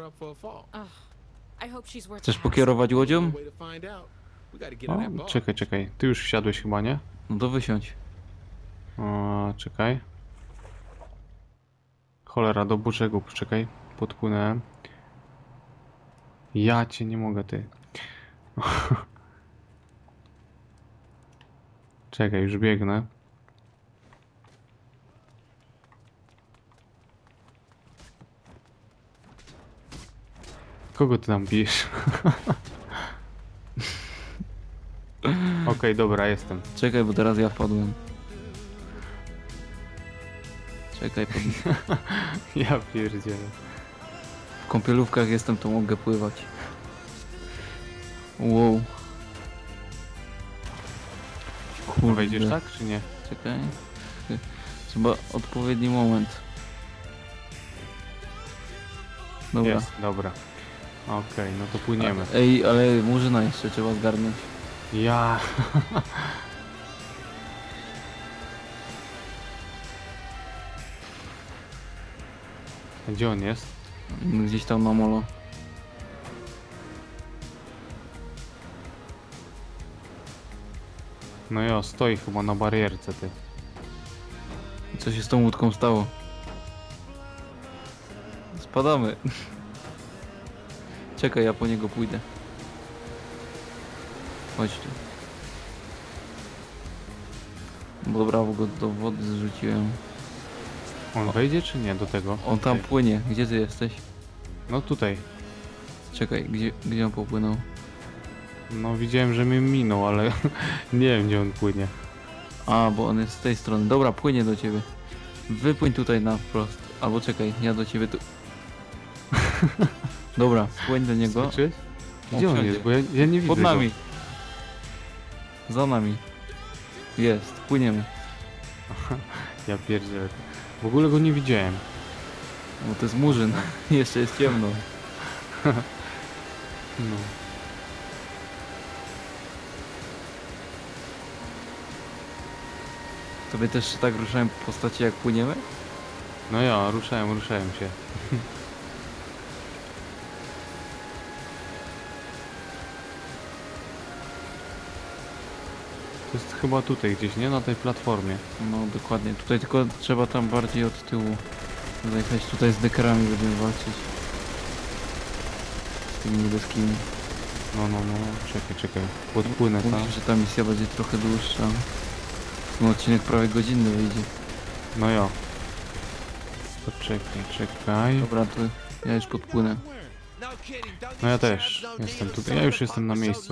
I hope she's worth Chcesz the pokierować łodzią? O, czekaj, ty już wsiadłeś chyba, nie? No to wysiądź. O, czekaj. Cholera, do brzegu, czekaj, podpłynąłem. Ja cię nie mogę, ty. Czekaj, już biegnę. Kogo ty tam bijesz? Okej, dobra, jestem. Czekaj, bo teraz ja wpadłem. Czekaj, Ja pierdzielę. w kąpielówkach jestem, to mogę pływać. Wow. Kurde. Wejdziesz tak, czy nie? Czekaj. Trzeba odpowiedni moment. Dobra. Jest, dobra. Okej, no to płyniemy. Ej, ale murzyna jeszcze trzeba zgarnąć. Ja. Gdzie on jest? Gdzieś tam na molo. No jo, stoi chyba na barierce, ty. Co się z tą łódką stało? Spadamy. Czekaj, ja po niego pójdę. Chodź tu. Dobra, bo go do wody zrzuciłem. On wejdzie czy nie do tego? On tam Tutaj. płynie. Gdzie ty jesteś? No tutaj. Czekaj, gdzie on popłynął? No widziałem, że mnie minął, ale nie wiem, gdzie on płynie. A, bo on jest z tej strony. Dobra, płynie do ciebie. Wypłyń tutaj na wprost. Albo czekaj, ja do ciebie tu. Dobra, płyń do niego. Czy? Gdzie on wsiądzie. jest? Bo ja nie widzę Pod nami. Go. Za nami. Jest, płyniemy. Ja pierdzielę. W ogóle go nie widziałem. Bo to jest murzyn. Jeszcze jest ciemno. No. Tobie też się tak ruszałem po postaci jak płyniemy? No ja, ruszałem się. To jest chyba tutaj gdzieś, nie? Na tej platformie. No dokładnie. Tutaj tylko trzeba tam bardziej od tyłu zajechać. Tutaj z dekerami będziemy walczyć. Z tymi niebieskimi. No. Czekaj. Podpłynę tam. Mówisz, że ta misja będzie trochę dłuższa. Ten odcinek prawie godzinny wyjdzie. No ja. To czekaj. Dobra, to ja już podpłynę. No ja też. Jestem tutaj. Ja już jestem na miejscu.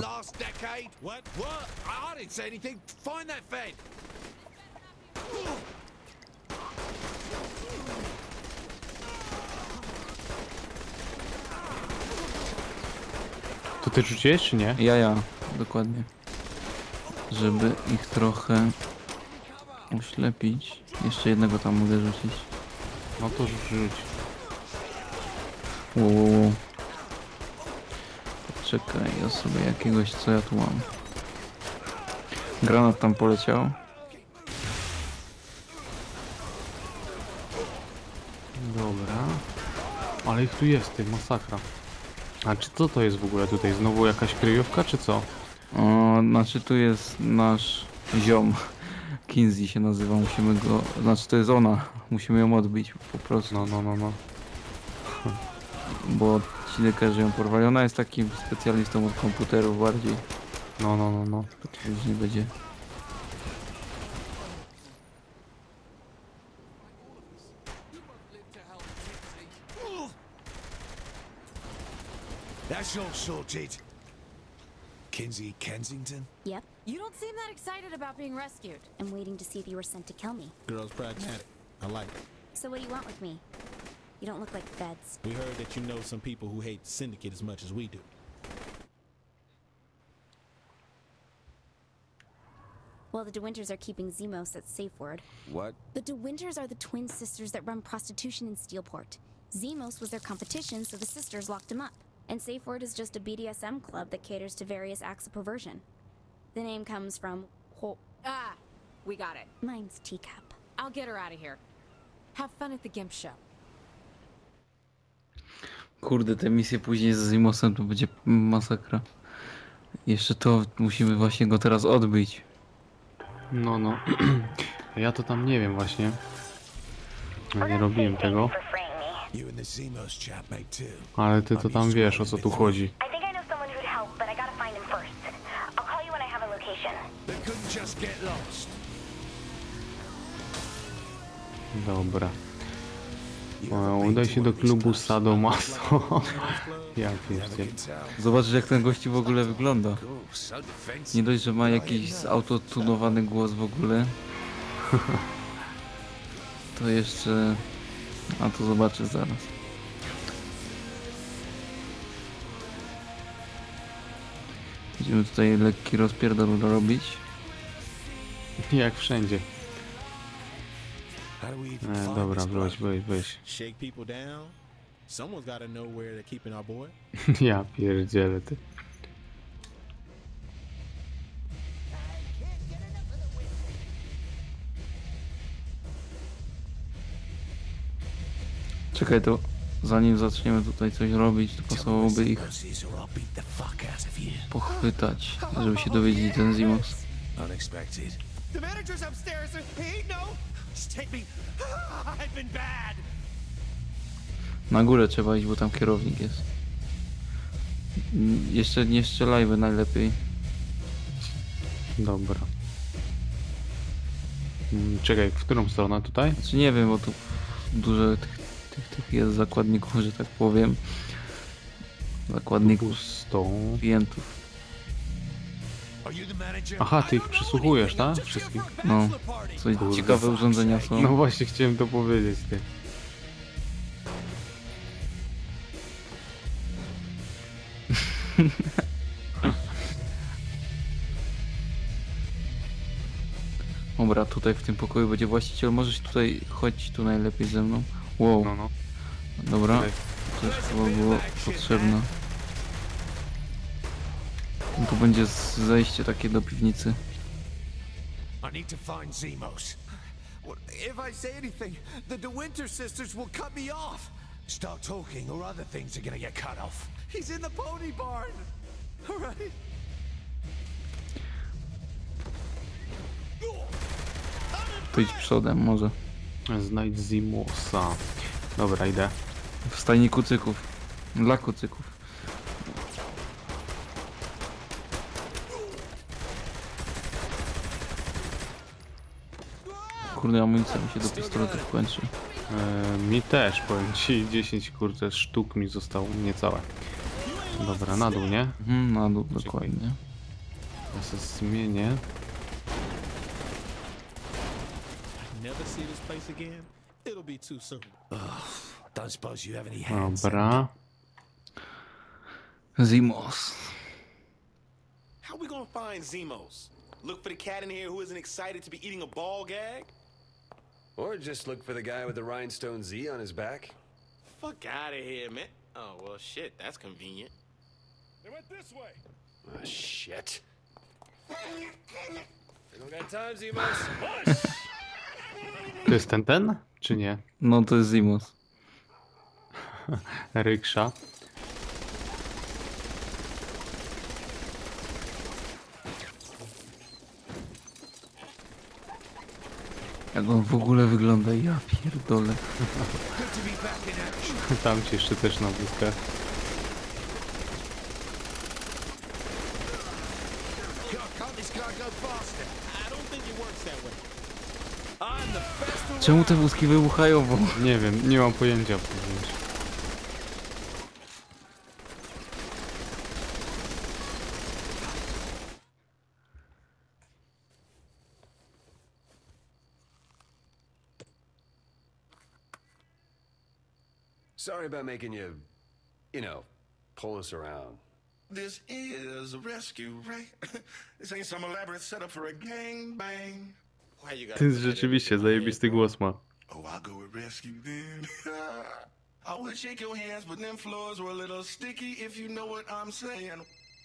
To ty rzuciłeś czy nie? Ja. Dokładnie. Żeby ich trochę oślepić. Jeszcze jednego tam mogę rzucić. No to rzuć. Wow. Czekaj, ja sobie jakiegoś, co ja tu mam. Granat tam poleciał. Dobra. Ale ich tu jest, ty, masakra. A czy co to jest w ogóle tutaj? Znowu jakaś kryjówka, czy co? O, znaczy tu jest nasz ziom. Kinsey się nazywa, musimy go... Znaczy to jest ona, musimy ją odbić po prostu. No. Bo ci lekarze ją porwali. Ona jest takim specjalistą od komputerów bardziej. No. Później będzie. That's all sorted. Kinsey Kensington? Yep. You don't seem that excited about being rescued. I'm waiting to see if you were sent to kill me. Girl's pragmatic. I like it. So what do you want with me? You don't look like feds. We heard that you know some people who hate the Syndicate as much as we do. Well, the De Winters are keeping Zemos at safe word. What? The De Winters are the twin sisters that run prostitution in Steelport. Zemos was their competition, so the sisters locked him up. And Safe Word is just a BDSM club that caters to various acts of perversion. The name comes from We got it. Mine's Teacup. I'll get her out of here. Have fun at the Gimp show. Kurde, te misje później z Zimosem to będzie masakra. Jeszcze to musimy właśnie go teraz odbyć. No. Ja to tam nie wiem właśnie. Nie robiłem tego. You and the Zemos chap mate too. Ale ty to tam wiesz, o co tu chodzi. I think I know someone who'd help, but I gotta find him first. I'll call you when I have a location. They couldn't just get lost. Dobra. Udaj się do klubu Sadomaso. Ja pierdzielę. Zobaczysz, jak ten gościu w ogóle wygląda. Nie dość, że ma jakiś zautotunowany głos w ogóle. To jeszcze... A to zobaczysz zaraz. Będziemy tutaj lekki rozpierdol robić. Jak wszędzie. Dobra, weź. Shake people down. Someone's gotta know where they're keeping our boy. Ja pierdzielę ty. Czekaj, to zanim zaczniemy tutaj coś robić, to pasowałoby ich pochwytać, żeby się dowiedzieli ten Zimos. Unexpected. The manager's upstairs. He no. Just take me. I've been bad. Na górę trzeba iść, bo tam kierownik jest. Jeszcze nie strzelajmy najlepiej. Dobra. Czekaj, w którą stronę tutaj? Znaczy nie wiem, bo tu dużo tych jest zakładników, że tak powiem. Zakładników, klientów. Aha, ty ich przysłuchujesz, tak? Wszystkich? No, coś ciekawe urządzenia są. No właśnie chciałem to powiedzieć, ty. Dobra, tutaj w tym pokoju będzie właściciel. Możesz tutaj, chodź tu najlepiej ze mną. Wow. No. Dobra, to już chyba było potrzebne. No tu będzie zejście takie do piwnicy. I need to find Zemos. If I say anything, the De Winter sisters will cut me off. Start talking or other things are gonna get cut off. He's in the pony barn. All right. To idź przodem może. Znajdź Zimosa. Dobra, idę. W stajni kucyków. Dla kucyków. Kurde, amunicja mi się do pistoletu kończy. Mi też, powiem ci, 10 kurde sztuk mi zostało, niecałe. Dobra, na dół, nie? Na dół, dokładnie. Ja się zmienię. Never see this place again. It'll be too soon. Don't suppose you have any hands. Dobra. Zimos. How we gonna find Zemos? Look for the cat in here who isn't excited to be eating a ball gag? Or just look for the guy with the rhinestone Z on his back. Fuck out of here, man. Oh, well, shit, that's convenient. They went this way. Ah, shit. We don't got time, Zemos. To jest ten? Czy nie? No to jest Zimos. Ryksza. Jak on w ogóle wygląda, ja pierdolę. Tam ci jeszcze też na wózkach. Czemu te wózki wybuchają? Bo... Nie wiem, nie mam pojęcia. Powiedzieć. Sorry about making you, pull us around. This is a rescue, right? This ain't some elaborate setup for a gangbang. Why you gotta Ty rzeczywiście zajebisty głos ma. Oh, I'll go with rescue then. I would shake your hands, but them floors were a little sticky, if you know what I'm saying.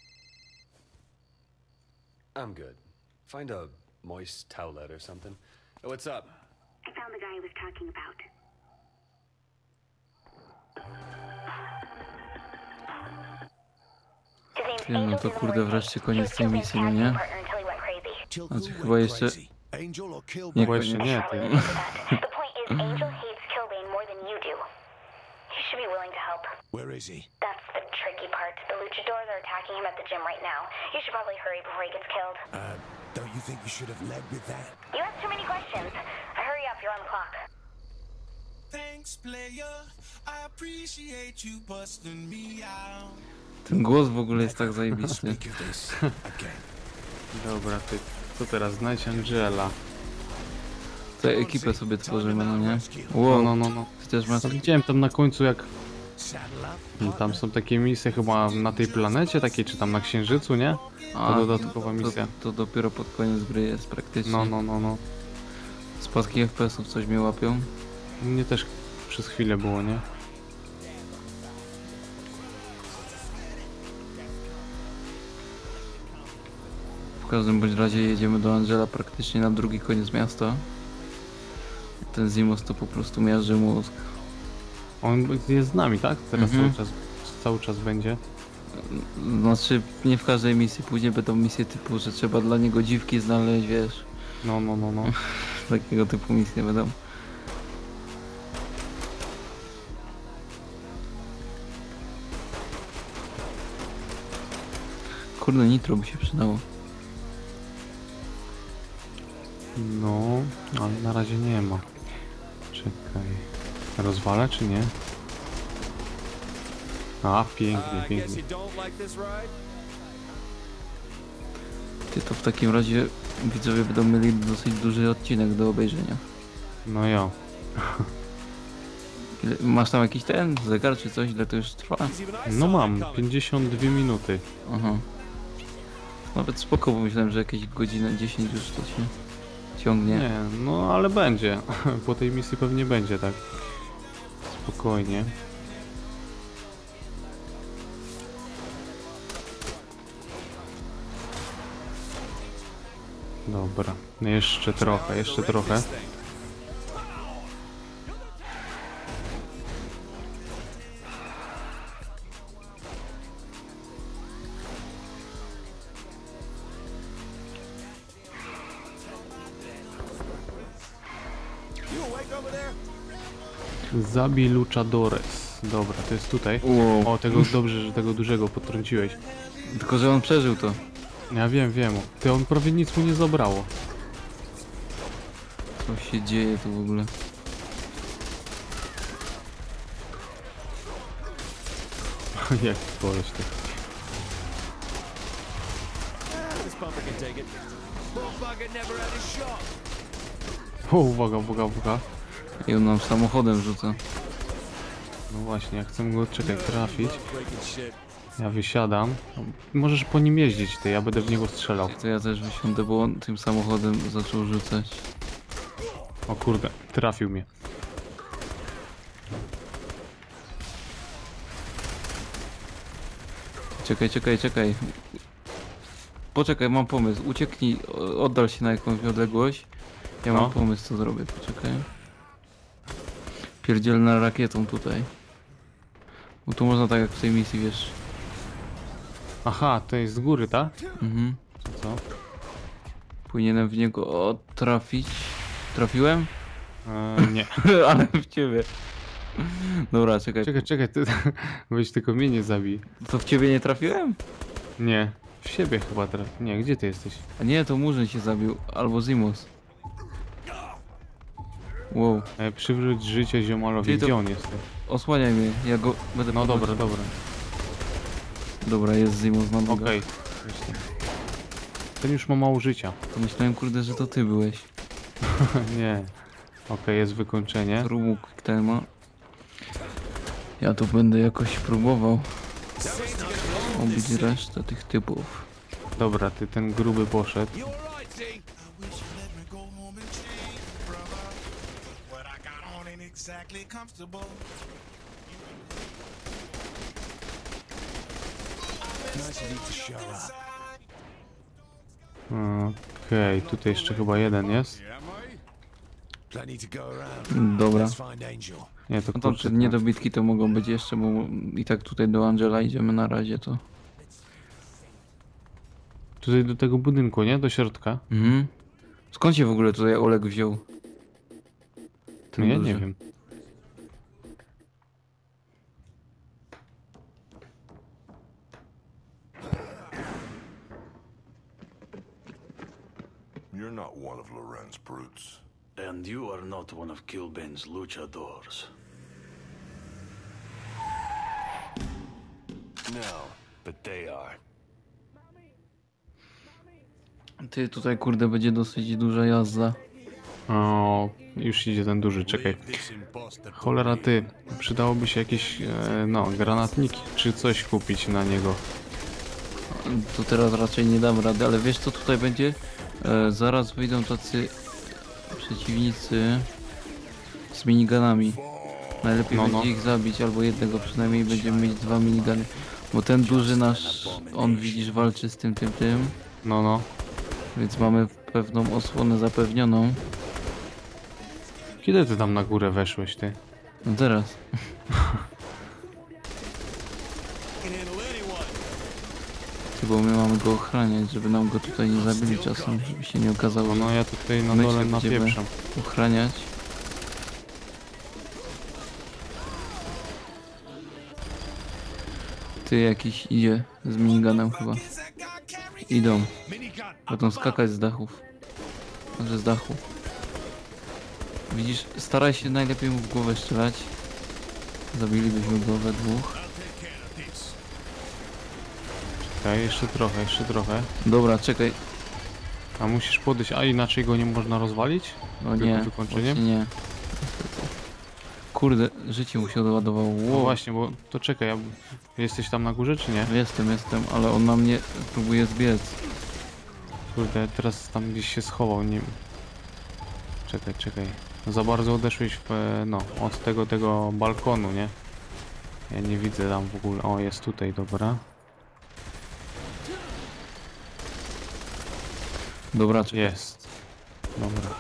I'm good. Find a moist towelette or something. Oh, what's up? I found the guy I was talking about. Nie, no to kurde, wreszcie koniec tej misji, no nie? Znaczy chyba jeszcze... Nie, właśnie nie, ty. The point is, Angel hates Killbane more than you do. You should be willing to help. Where is he? That's the tricky part. The luchadors are attacking him at the gym right now. You should probably hurry before he gets killed. Don't you think you should have led with that? You asked too many questions. Hurry up, you're on the clock. Thanks, player. I appreciate you busting me out. Ten głos w ogóle jest tak zajebisty. Dobra, ty. Co teraz? Znajdź Angela. Tę ekipę sobie tworzymy, no nie? Wow, No. Chociaż masz... Widziałem tam na końcu jak... No, tam są takie misje chyba na tej planecie takiej, czy tam na Księżycu, nie? To dodatkowa misja. To dopiero pod koniec gry jest praktycznie. No. Spadki FPS-ów coś mnie łapią. Mnie też przez chwilę było, nie? W każdym bądź razie jedziemy do Angela praktycznie na drugi koniec miasta. Ten Zimos to po prostu miażdży mózg. On jest z nami, tak? Teraz cały czas będzie. Znaczy nie w każdej misji, później będą misje typu, że trzeba dla niego dziwki znaleźć, wiesz. No. Takiego typu misje będą. Kurde, nitro by się przydało. No, ale na razie nie ma. Czekaj. Rozwalę czy nie? A, pięknie. Ty, to w takim razie widzowie będą mieli dosyć duży odcinek do obejrzenia. No jo. Masz tam jakiś ten zegar czy coś, ile to już trwa? No mam, 52 minuty. Aha. Nawet spoko, bo myślałem, że jakieś godzinę 10 już to się ciągnie. Nie, no ale będzie. Po tej misji pewnie będzie, tak. Spokojnie. Dobra, jeszcze trochę. Zabij luchadores. Dobra, to jest tutaj. Wow. O, tego dobrze, że tego dużego potrąciłeś. Tylko, że on przeżył to. Ja wiem. Ty, on prawie nic mu nie zabrało. Co się dzieje tu w ogóle? Jak koleś ty. O, uwaga. I on nam samochodem rzuca. No właśnie, jak chcę go, trafić. Ja wysiadam. Możesz po nim jeździć, ty, ja będę w niego strzelał. To ja też wysiądę, bo on tym samochodem zaczął rzucać. O kurde, trafił mnie. Czekaj. Poczekaj, mam pomysł. Ucieknij, oddal się na jakąś odległość. Ja mam pomysł, co zrobię, poczekaj. Pierdzielna rakietą tutaj. Bo tu można tak jak w tej misji, wiesz. Aha, to jest z góry, tak? Mhm. Co? Powinienem w niego trafić. Trafiłem? Nie. Ale w ciebie. Dobra, czekaj. Czekaj, ty weź tylko mnie nie zabij. To w ciebie nie trafiłem? Nie, w siebie chyba trafił. Nie, gdzie ty jesteś? A nie, to Murzyn się zabił. Albo Zimos. Wow. Przywróć życie ziomalowi. Gdzie on jest? Osłaniaj mnie, ja go będę... No dobra. Dobra, jest Zimos na nogach. Okej. Ten już ma mało życia. To myślałem, kurde, że to ty byłeś. Nie. Okej, jest wykończenie. Rumu quick time'a. Ja tu będę jakoś próbował obić resztę tych typów. Dobra, ty ten gruby poszedł. Okej, tutaj jeszcze chyba jeden jest. Dobra. Nie, to No to kurczę, nie dobitki to mogą być jeszcze, bo i tak tutaj do Angela idziemy na razie to. tutaj do tego budynku, nie? Do środka. Mhm. Skąd się w ogóle tutaj Oleg wziął? No ja duży. nie wiem. You're not one of Loren's brutes. And you are not one of Killbane's luchadors. No, but they are. Ty, tutaj kurde będzie dosyć duża jazda. O, już idzie ten duży, czekaj. Cholera ty, przydałoby się jakieś, no, granatniki czy coś kupić na niego. To teraz raczej nie dam rady, ale wiesz co tutaj będzie? Zaraz wyjdą tacy przeciwnicy z minigunami. Najlepiej No, będzie no. ich zabić, albo jednego przynajmniej, będziemy mieć 2 miniguny. Bo ten duży nasz, on widzisz walczy z tym. No, no. Więc mamy pewną osłonę zapewnioną. Kiedy ty tam na górę weszłeś, ty? No teraz. Ty, bo my mamy go ochraniać, żeby nam go tutaj nie zabili czasem, żeby się nie okazało. No ja tutaj na My dole się będziemy napieprzam. ochraniać. Ty, jakiś idzie z miniganem chyba. Idą. Będą skakać z dachów. Znaczy z dachu. Widzisz, staraj się najlepiej mu w głowę strzelać. Zabilibyśmy go we dwóch. Czekaj, jeszcze trochę. Dobra, czekaj. A musisz podejść, a inaczej go nie można rozwalić? No Tylko nie, wykończeniem? właśnie nie. Kurde, życie mu się doładowało. No Wow. właśnie, bo to czekaj, jesteś tam na górze czy nie? Jestem, ale on na mnie próbuje zbiec. Kurde, teraz tam gdzieś się schował, nie... Czekaj. Za bardzo odeszłeś w, no, od tego balkonu, nie? Ja nie widzę tam w ogóle. O, jest tutaj, dobra. Dobra, czekaj. Jest. Dobra.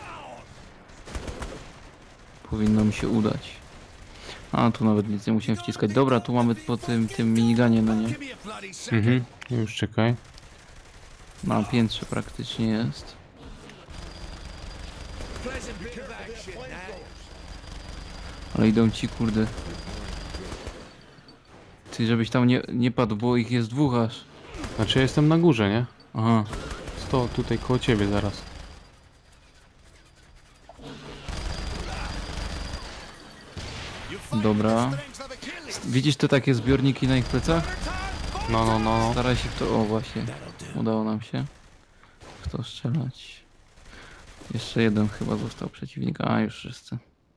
Powinno mi się udać. A, tu nawet nic nie musiałem wciskać. Dobra, tu mamy po tym miniganie, no nie? Mhm, już czekaj. Na piętrze praktycznie jest. Ale idą ci, kurde. Ty, żebyś tam nie padł, bo ich jest dwóch aż. Znaczy ja jestem na górze, nie? Aha. Tutaj koło ciebie zaraz. Dobra. Widzisz te takie zbiorniki na ich plecach? No. Staraj się w to... O, właśnie. Udało nam się w to strzelać. Jeszcze jeden chyba został przeciwnik. A, już wszyscy.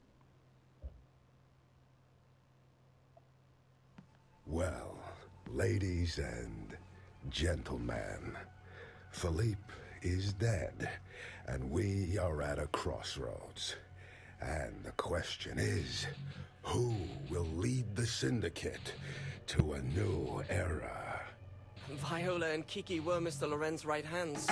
Well, ladies and gentlemen, Philippe is dead, and we are at a crossroads. And the question is, who will lead the Syndicate to a new era? Viola and Kiki were Mr. Loren's right hands.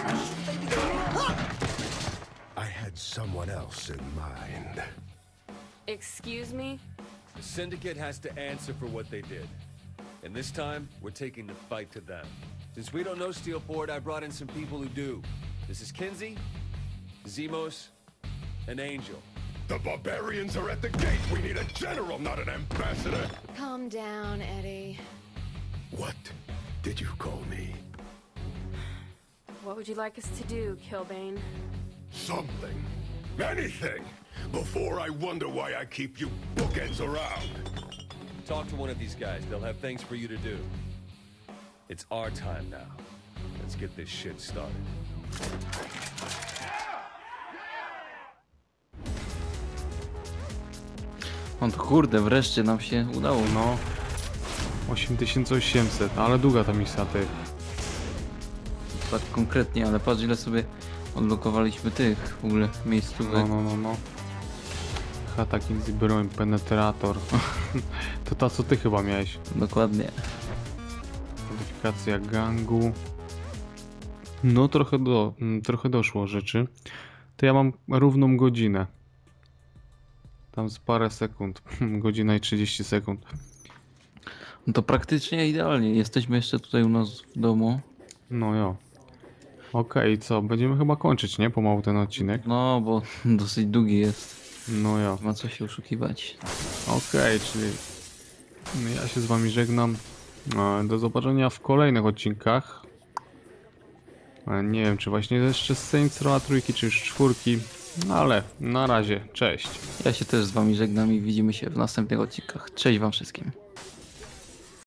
I had someone else in mind. Excuse me? The Syndicate has to answer for what they did. And this time, we're taking the fight to them. Since we don't know Steelport, I brought in some people who do. This is Kinsey, Zemos, and Angel. The barbarians are at the gate. We need a general, not an ambassador. Calm down, Eddie. What did you call me? What would you like us to do, Killbane? Something. Anything. Before I wonder why I keep you bookends around. Talk to one of these guys. They'll have things for you to do. It's our time now. Let's get this shit started. No to kurde, wreszcie nam się udało. No. 8800, ale długa ta misja, ty. Tak konkretnie, ale patrz ile sobie odblokowaliśmy tych w ogóle miejscówek. No. Chata Kinsey, broń, penetrator. To ta, co ty chyba miałeś. Dokładnie. Modyfikacja gangu. No trochę doszło rzeczy. To ja mam równą godzinę. Tam z parę sekund. Godzina i 30 sekund. No to praktycznie idealnie. Jesteśmy jeszcze tutaj u nas w domu. No jo. Okej, co? Będziemy chyba kończyć, nie? Pomału ten odcinek. No, bo dosyć długi jest. No jo. Ma co się oszukiwać. Okej, czyli ja się z wami żegnam. Do zobaczenia w kolejnych odcinkach. Nie wiem, czy właśnie jeszcze z Saints Row trójki, czy już 4. No ale na razie, cześć. Ja się też z wami żegnam i widzimy się w następnych odcinkach. Cześć wam wszystkim.